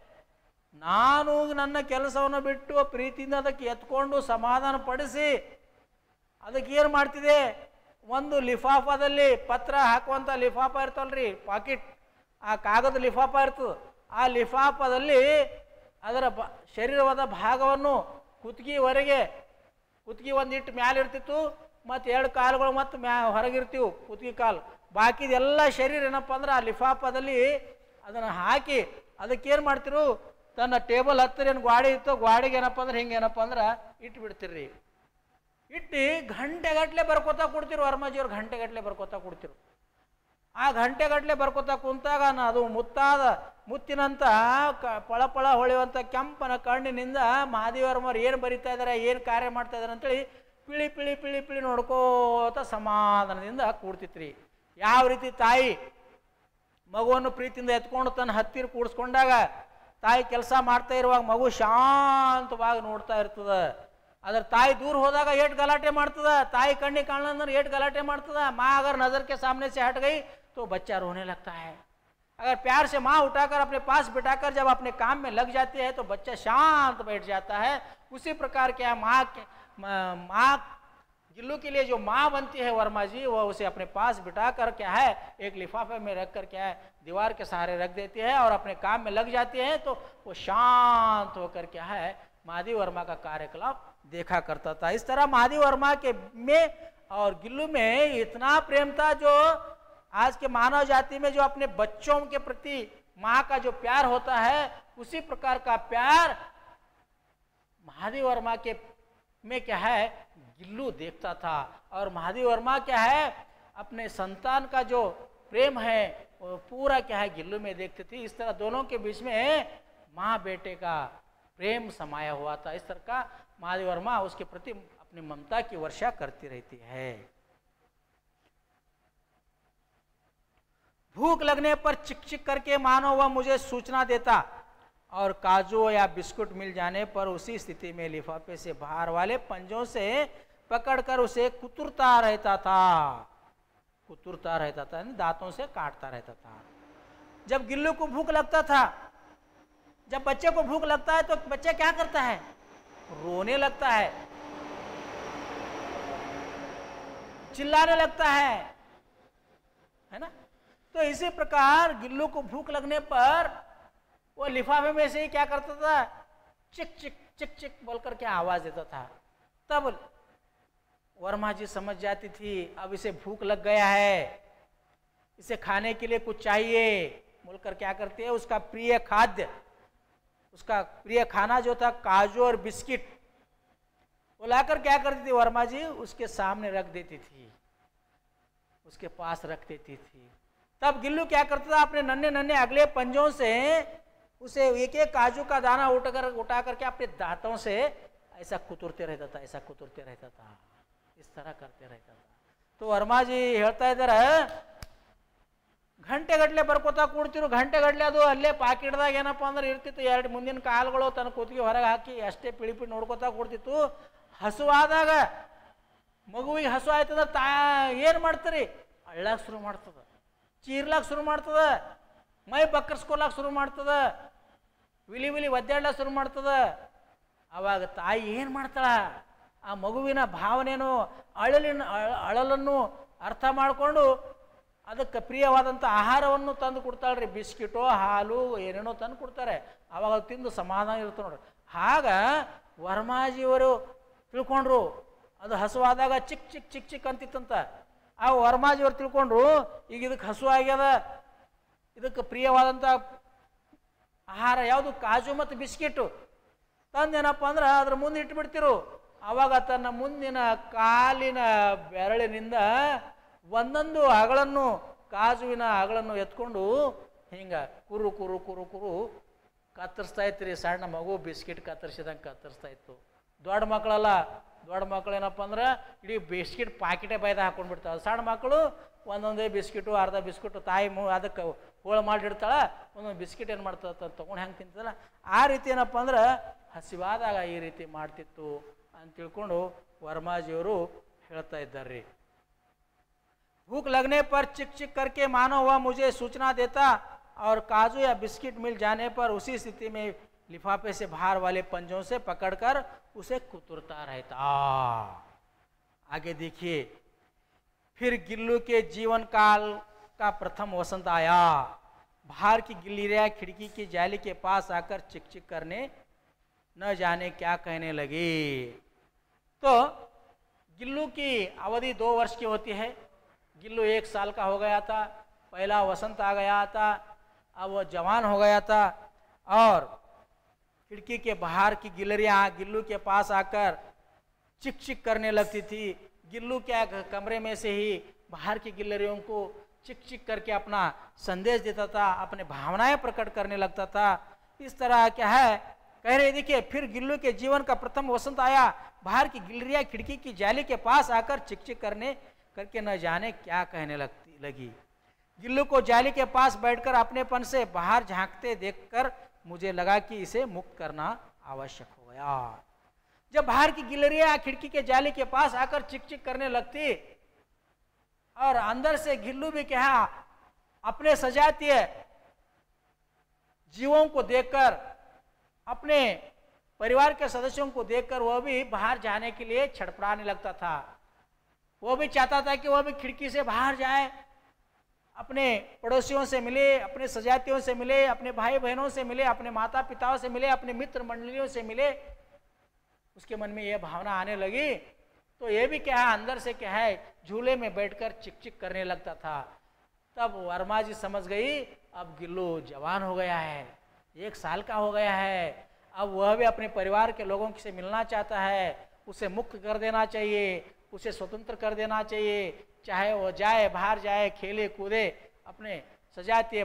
Speaker 1: ನಾನು ನನ್ನ ಕೆಲಸವನ್ನು ಬಿಟ್ಟು ಪ್ರೀತಿಯಿಂದ ಅದಕ್ಕೆ ಎತ್ಕೊಂಡು ಸಮಾಧಾನ ಪಡಿಸಿ ಅದಕ್ಕೆ ಏನು ಮಾಡ್ತಿದೆ, ಒಂದು ಲಿಫಾಫಾದಲ್ಲಿ ಪತ್ರ ಹಾಕುವಂಥ ಲಿಫಾಫಾ ಇರ್ತವಲ್ರಿ, ಪಾಕೆಟ್, ಆ ಕಾಗದ ಲಿಫಾಫಾ ಇರ್ತದೆ, ಆ ಲಿಫಾಫಾದಲ್ಲಿ ಅದರ ಬ ಶರೀರವಾದ ಭಾಗವನ್ನು ಕುತ್ತಿಗೆವರೆಗೆ, ಕುತ್ತಿಗೆ ಒಂದಿಟ್ಟು ಮ್ಯಾಲೆ ಇರ್ತಿತ್ತು ಮತ್ತು ಎರಡು ಕಾಲುಗಳು ಮತ್ತು ಮ್ಯಾ ಹೊರಗಿರ್ತೀವಿ ಕುತ್ತಿಗೆ ಕಾಲು, ಬಾಕಿದೆಲ್ಲ ಶರೀರ ಏನಪ್ಪ ಅಂದ್ರೆ ಆ ಲಿಫಾಫಾದಲ್ಲಿ ಅದನ್ನು ಹಾಕಿ ಅದಕ್ಕೇನು ಮಾಡ್ತಿರು, ತನ್ನ ಟೇಬಲ್ ಹತ್ತಿರ ಏನು ಗ್ವಾಡಿ ಇತ್ತು ಗ್ವಾಡಿಗೆ ಏನಪ್ಪ ಅಂದ್ರೆ ಹಿಂಗೆ ಏನಪ್ಪ ಅಂದ್ರೆ ಇಟ್ಟು ಬಿಡ್ತಿರ್ರಿ. ಇಟ್ಟು ಗಂಟೆಗಟ್ಟಲೆ ಬರ್ಕೋತಾ ಕೊಡ್ತಿರು ವರ್ಮಾಜಿಯವ್ರು, ಗಂಟೆಗಟ್ಟಲೆ ಬರ್ಕೋತಾ ಕೊಡ್ತಿರು. ಆ ಗಂಟೆಗಟ್ಟಲೆ ಬರ್ಕೋತಾ ಕುಂತಾಗ ಅದು ಮುತ್ತಾದ ಮುತ್ತಿನಂತ ಕ ಪಳಪಳ ಹೊಳೆಯುವಂಥ ಕೆಂಪನ ಕಣ್ಣಿನಿಂದ ಮಹಾದೇವರ್ಮರು ಏನು ಬರಿತಾ ಇದ್ದಾರೆ, ಏನು ಕಾರ್ಯ ಮಾಡ್ತಾ ಇದ್ದಾರೆ ಅಂತೇಳಿ ಪಿಳಿ ಪಿಳಿ ಪಿಳಿ ಪಿಳಿ ನೋಡ್ಕೋತ ಸಮಾಧಾನದಿಂದ ಕೂಡ್ತಿತ್ರಿ. ಯಾವ ರೀತಿ ತಾಯಿ ಮಗುವನ್ನು ಪ್ರೀತಿಯಿಂದ ಎತ್ಕೊಂಡು ತನ್ನ ಹತ್ತಿರ ಕೂಡಿಸ್ಕೊಂಡಾಗ ತಾಯಿ ಕೆಲಸ ಮಾಡ್ತಾ ಇರುವಾಗ ಮಗು ಶಾಂತವಾಗಿ ನೋಡ್ತಾ ಇರ್ತದೆ. अगर ताई दूर होगा एट गलाटे मारता, ताई कण्णी काणल एट गलाटे मारता, माँ अगर नज़र के सामने से हट गई तो बच्चा रोने लगता है। अगर प्यार से माँ उठाकर अपने पास बिठाकर जब अपने काम में लग जाती है तो बच्चा शांत बैठ जाता है। उसी प्रकार क्या माँ के माँ गिल्लू के लिए जो माँ बनती है वर्मा जी, वह उसे अपने पास बिठाकर क्या है एक लिफाफे में रख कर क्या है दीवार के सहारे रख देती है और अपने काम में लग जाती है तो वो शांत होकर क्या है महादेव वर्मा का कार्यकलाप देखा करता था। इस तरह महादेव वर्मा के में और गिल्लू में इतना प्रेम था जो आज के मानव जाति में जो अपने बच्चों के प्रति माँ का जो प्यार होता है उसी प्रकार का प्यार महादेव वर्मा के में क्या है, गिल्लू देखता था, और महादेव वर्मा क्या है, अपने संतान का जो प्रेम है वो पूरा क्या है गिल्लू में देखते थे। इस तरह दोनों के बीच में माँ बेटे का प्रेम समाया हुआ था। इस तरह का महादेव वर्मा उसके प्रति अपनी ममता की वर्षा करती रहती है। भूख लगने पर चिक चिक करके मानो वह मुझे सूचना देता, और काजू या बिस्कुट मिल जाने पर उसी स्थिति में लिफाफे से बाहर वाले पंजों से पकड़कर उसे कुतरता रहता था कुतरता रहता था दांतों से काटता रहता था। जब गिल्लू को भूख लगता था, जब बच्चे को भूख लगता है तो बच्चा क्या करता है, रोने लगता है, चिल्लाने लगता है, है ना। तो इसी प्रकार गिल्लू को भूख लगने पर वो लिफाफे में से ही क्या करता था, चिक चिक चिक चिक बोलकर के आवाज देता था। तब वर्मा जी समझ जाती थी अब इसे भूख लग गया है, इसे खाने के लिए कुछ चाहिए, बोलकर क्या करती है, उसका प्रिय खाद्य, उसका प्रिय खाना जो था काजू और बिस्किट, वो लाकर क्या करती थी वर्मा जी, उसके सामने रख देती थी, उसके पास रख देती थी। तब गिल्लू क्या करता था, अपने नन्हे नन्हे अगले पंजों से उसे एक एक काजू का दाना उठाकर उठा करके अपने दांतों से ऐसा कुतरते रहता था, ऐसा कुतरते रहता था, इस तरह करते रहता था। तो वर्मा जी ಹೇಳ್ತಾ ಇದ್ದಾರೆ, ಗಂಟೆ ಗಟ್ಟಲೆ ಬರ್ಕೋತಾ ಕೂಡ್ತಿರು, ಗಂಟೆ ಗಟ್ಟಲೆ ಅದು ಅಲ್ಲೇ ಪಾಕಿಟ್ದಾಗ ಏನಪ್ಪ ಅಂದ್ರೆ ಇರ್ತಿತ್ತು, ಎರಡು ಮುಂದಿನ ಕಾಲುಗಳು ತನ್ನ ಕುತ್ತಿಗೆ ಹೊರಗೆ ಹಾಕಿ ಅಷ್ಟೇ ಪಿಳಿ ಪಿಳಿ ನೋಡ್ಕೋತಾ ಕೂಡ್ತಿತ್ತು. ಹಸುವಾದಾಗ ಮಗುವಿಗೆ ಹಸು ಆಯ್ತದ ತಾ ಏನು ಮಾಡ್ತೀರಿ, ಅಳ್ಳಾಕ್ ಶುರು ಮಾಡ್ತದ, ಚೀರ್ಲಾಕ್ ಶುರು ಮಾಡ್ತದ, ಮೈ ಬಕ್ಕರ್ಸ್ಕೊಲಾಕ್ ಶುರು ಮಾಡ್ತದ, ವಿಲಿ ವಿಲಿ ಒದ್ದಾಡ್ಲಾಕ್ ಶುರು ಮಾಡ್ತದ. ಆವಾಗ ತಾಯಿ ಏನು ಮಾಡ್ತಾಳ, ಆ ಮಗುವಿನ ಭಾವನೆಯನ್ನು ಅಳಲಿನ ಅಳಲನ್ನು ಅರ್ಥ ಮಾಡಿಕೊಂಡು ಅದಕ್ಕೆ ಪ್ರಿಯವಾದಂಥ ಆಹಾರವನ್ನು ತಂದು ಕೊಡ್ತಾಳ್ರಿ, ಬಿಸ್ಕಿಟೋ ಹಾಲು ಏನೇನೋ ತಂದು ಕೊಡ್ತಾರೆ, ಆವಾಗ ತಿಂದು ಸಮಾಧಾನ ಇರುತ್ತೆ ನೋಡ್ರಿ. ಆಗ ವರ್ಮಾಜಿಯವರು ತಿಳ್ಕೊಂಡ್ರು ಅದು ಹಸುವಾದಾಗ ಚಿಕ್ ಚಿಕ್ ಚಿಕ್ ಚಿಕ್ ಅಂತಿತ್ತಂತ. ಆ ವರ್ಮಾಜಿಯವರು ತಿಳ್ಕೊಂಡ್ರು ಈಗ ಇದಕ್ಕೆ ಹಸು ಆಗ್ಯದ, ಇದಕ್ಕೆ ಪ್ರಿಯವಾದಂಥ ಆಹಾರ ಯಾವುದು, ಕಾಜು ಮತ್ತು ಬಿಸ್ಕಿಟು ತಂದೇನಪ್ಪ ಅಂದ್ರೆ ಅದ್ರ ಮುಂದೆ ಇಟ್ಬಿಡ್ತಿರು. ಆವಾಗ ತನ್ನ ಮುಂದಿನ ಕಾಲಿನ ಬೆರಳಿನಿಂದ ಒಂದೊಂದು ಅಗಳನ್ನು ಕಾಜುವಿನ ಅಗಳನ್ನು ಎತ್ಕೊಂಡು ಹಿಂಗ ಕುರು ಕುರು ಕುರು ಕುರು ಕತ್ತರಿಸ್ತಾ ಇತ್ತು. ಸಣ್ಣ ಮಗು ಬಿಸ್ಕಿಟ್ ಕತ್ತರಿಸಿದಂಗೆ ಕತ್ತರಿಸ್ತಾ ಇತ್ತು. ದೊಡ್ಡ ಮಕ್ಕಳಲ್ಲ, ದೊಡ್ಡ ಮಕ್ಕಳು ಏನಪ್ಪ ಅಂದ್ರೆ ಇಡೀ ಬಿಸ್ಕಿಟ್ ಪಾಕಿಟೇ ಬೈದ ಹಾಕೊಂಡು ಬಿಡ್ತಾವೆ. ಸಣ್ಣ ಮಕ್ಕಳು ಒಂದೊಂದೇ ಬಿಸ್ಕಿಟು ಅರ್ಧ ಬಿಸ್ಕಿಟು ತಾಯಿ ಮು ಅದಕ್ಕೆ ಹೋಳು ಮಾಡಿಡ್ತಾಳೆ, ಒಂದೊಂದು ಬಿಸ್ಕಿಟ್ ಏನು ಮಾಡ್ತದ ತೊಗೊಂಡು ಹೆಂಗೆ ತಿಂತದಲ್ಲ ಆ ರೀತಿ ಏನಪ್ಪ ಅಂದ್ರೆ ಹಸಿವಾದಾಗ ಈ ರೀತಿ ಮಾಡ್ತಿತ್ತು ಅಂತ ತಿಳ್ಕೊಂಡು ವರ್ಮಾಜಿಯವರು ಹೇಳ್ತಾ ಇದ್ದಾರೆ. भूख लगने पर चिक चिक करके मानो वह मुझे सूचना देता, और काजू या बिस्किट मिल जाने पर उसी स्थिति में लिफाफे से बाहर वाले पंजों से पकड़कर उसे कुतरता रहता। आगे देखिए, फिर गिल्लू के जीवन काल का प्रथम वसंत आया। बाहर की गिल्लियाँ खिड़की की जाली के पास आकर चिक चिक करने न जाने क्या कहने लगी। तो गिल्लू की अवधि दो वर्ष की होती है। गिल्लू एक साल का हो गया था, पहला वसंत आ गया था, अब वो जवान हो गया था, और खिड़की के बाहर की गिल्लियाँ गिल्लू के पास आकर चिक चिक करने लगती थी। गिल्लू क्या कमरे में से ही बाहर की गिल्लियों को चिक चिक करके अपना संदेश देता था, अपने भावनाएं प्रकट करने लगता था। इस तरह क्या है कह रहे, देखिए फिर गिल्लू के जीवन का प्रथम वसंत आया। बाहर की गिल्लियाँ खिड़की की जाली के पास आकर चिक चिक करने करके न जाने क्या कहने लगती लगी। गिल्लू को जाली के पास बैठकर अपनेपन से बाहर झांकते देखकर मुझे लगा कि इसे मुक्त करना आवश्यक हो गया। जब बाहर की गिल्लियाँ खिड़की के जाली के पास आकर चिक चिक करने लगती, और अंदर से गिल्लू भी क्या अपने सजातीय जीवों को देखकर, अपने परिवार के सदस्यों को देखकर वह भी बाहर जाने के लिए छड़पड़ाने लगता था। वो भी चाहता था कि वह भी खिड़की से बाहर जाए, अपने पड़ोसियों से मिले, अपने सजातियों से मिले, अपने भाई बहनों से मिले, अपने माता पिताओं से मिले, अपने मित्र मंडलियों से मिले। उसके मन में यह भावना आने लगी, तो ये भी क्या है अंदर से क्या है झूले में बैठकर चिक चिक करने लगता था। तब वर्मा जी समझ गई अब गिल्लू जवान हो गया है, एक साल का हो गया है, अब वह भी अपने परिवार के लोगों से मिलना चाहता है, उसे मुक्त कर देना चाहिए, उसे स्वतंत्र कर देना चाहिए, चाहे वो जाए बाहर जाए, खेले कूदे, अपने सजातीय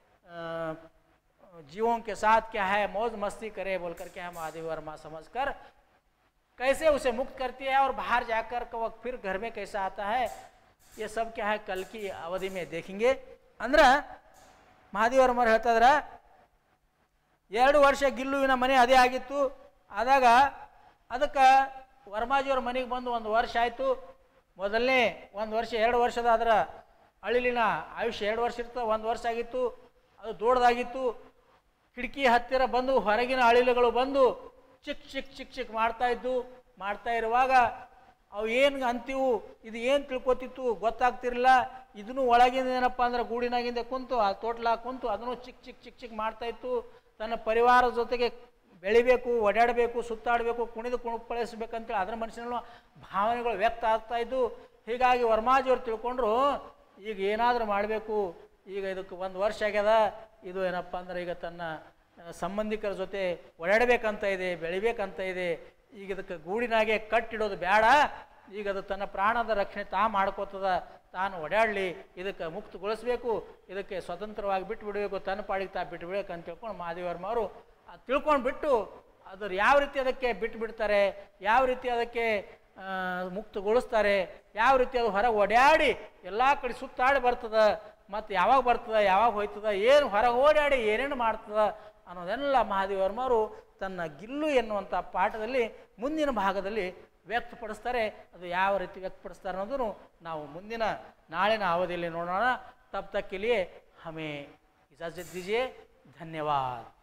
Speaker 1: जीवों के साथ क्या है मौज मस्ती करे बोलकर क्या है महादेवी वर्मा समझकर कैसे उसे मुक्त करती है और बाहर जाकर वह फिर घर में कैसा आता है, ये सब क्या है कल की अवधि में देखेंगे। अंद्र महादेवी वर्मा ಹೇಳ್ತಾ ಇದ್ರ ಎರಡು ವರ್ಷ ಗಿಲ್ಲುವಿನ ಮನೆ ಅದೇ ಆಗಿತ್ತು. ಆದಾಗ ಅದಕ್ಕೆ ವರ್ಮಾಜಿಯವ್ರ ಮನೆಗೆ ಬಂದು ಒಂದು ವರ್ಷ ಆಯಿತು. ಮೊದಲನೇ ಒಂದು ವರ್ಷ ಎರಡು ವರ್ಷದ ಅದರ ಅಳಿಲಿನ ಆಯುಷ್ಯ ಎರಡು ವರ್ಷ ಇರ್ತದೆ, ಒಂದು ವರ್ಷ ಆಗಿತ್ತು, ಅದು ದೊಡ್ಡದಾಗಿತ್ತು. ಕಿಟಕಿ ಹತ್ತಿರ ಬಂದು ಹೊರಗಿನ ಅಳಿಲುಗಳು ಬಂದು ಚಿಕ್ ಚಿಕ್ ಚಿಕ್ ಚಿಕ್ ಮಾಡ್ತಾ ಇದ್ದು. ಮಾಡ್ತಾ ಇರುವಾಗ ಅವು ಏನು ಅಂತೀವು ಇದು ಏನು ತಿಳ್ಕೊತಿತ್ತು ಗೊತ್ತಾಗ್ತಿರಲಿಲ್ಲ. ಇದನ್ನು ಒಳಗಿಂದ ಏನಪ್ಪ ಅಂದ್ರೆ ಗೂಡಿನಾಗಿಂದ ಕುಂತು ಆ ತೋಟ್ಲಾಗ ಕುಂತು ಅದನ್ನು ಚಿಕ್ ಚಿಕ್ ಚಿಕ್ ಚಿಕ್ ಮಾಡ್ತಾ ಇತ್ತು. ತನ್ನ ಪರಿವಾರದ ಜೊತೆಗೆ ಬೆಳಿಬೇಕು, ಓಡಾಡಬೇಕು, ಸುತ್ತಾಡಬೇಕು, ಕುಣಿದು ಕುಣಿಪಳಿಸ್ಬೇಕಂತೇಳಿ ಅದರ ಮನುಷ್ಯನ ಭಾವನೆಗಳು ವ್ಯಕ್ತ ಆಗ್ತಾ ಇದ್ದು. ಹೀಗಾಗಿ ವರ್ಮಾಜಿಯವ್ರು ತಿಳ್ಕೊಂಡ್ರು ಈಗ ಏನಾದರೂ ಮಾಡಬೇಕು, ಈಗ ಇದಕ್ಕೆ ಒಂದು ವರ್ಷ ಆಗ್ಯದ, ಇದು ಏನಪ್ಪ ಅಂದ್ರೆ ಈಗ ತನ್ನ ಸಂಬಂಧಿಕರ ಜೊತೆ ಓಡಾಡಬೇಕಂತ ಇದೆ, ಬೆಳಿಬೇಕಂತ ಇದೆ, ಈಗ ಇದಕ್ಕೆ ಗೂಡಿನಾಗೆ ಕಟ್ಟಿಡೋದು ಬೇಡ, ಈಗ ಅದು ತನ್ನ ಪ್ರಾಣದ ರಕ್ಷಣೆ ತಾ ಮಾಡ್ಕೋತದ, ತಾನು ಓಡಾಡಲಿ, ಇದಕ್ಕೆ ಮುಕ್ತಗೊಳಿಸ್ಬೇಕು, ಇದಕ್ಕೆ ಸ್ವತಂತ್ರವಾಗಿ ಬಿಟ್ಟು ಬಿಡಬೇಕು, ತನ್ನ ಪಾಡಿಗೆ ತಾ ಬಿಟ್ಟು ಬಿಡಬೇಕು ಅಂತ ತಿಳ್ಕೊಂಡು ಮಹಾದೇವಿ ವರ್ಮ ಅವರು ತಿಳ್ಕೊಂಡು ಬಿಟ್ಟು ಅದ್ರ ಯಾವ ರೀತಿ ಅದಕ್ಕೆ ಬಿಟ್ಟು ಬಿಡ್ತಾರೆ, ಯಾವ ರೀತಿ ಅದಕ್ಕೆ ಮುಕ್ತಗೊಳಿಸ್ತಾರೆ, ಯಾವ ರೀತಿ ಅದು ಹೊರಗೆ ಓಡಾಡಿ ಎಲ್ಲ ಕಡೆ ಸುತ್ತಾಡಿ ಬರ್ತದ, ಮತ್ತು ಯಾವಾಗ ಬರ್ತದ ಯಾವಾಗ ಹೋಯ್ತದ, ಏನು ಹೊರಗೆ ಓಡಾಡಿ ಏನೇನು ಮಾಡ್ತದ ಅನ್ನೋದೆಲ್ಲ ಮಹಾದೇವಿ ವರ್ಮ ಅವರು ತನ್ನ ಗಿಲ್ಲು ಎನ್ನುವಂಥ ಪಾಠದಲ್ಲಿ ಮುಂದಿನ ಭಾಗದಲ್ಲಿ ವ್ಯಕ್ತಪಡಿಸ್ತಾರೆ. ಅದು ಯಾವ ರೀತಿ ವ್ಯಕ್ತಪಡಿಸ್ತಾರೆ ಅನ್ನೋದನ್ನು ನಾವು ಮುಂದಿನ ನಾಳಿನ ಅವಧಿಯಲ್ಲಿ ನೋಡೋಣ. ತಬ್ ತಕ್ ಕೆ ಲಿಯೆ ಹಮೇ ಇಜಾಜತ್ ದೀಜಿಯೆ. ಧನ್ಯವಾದ.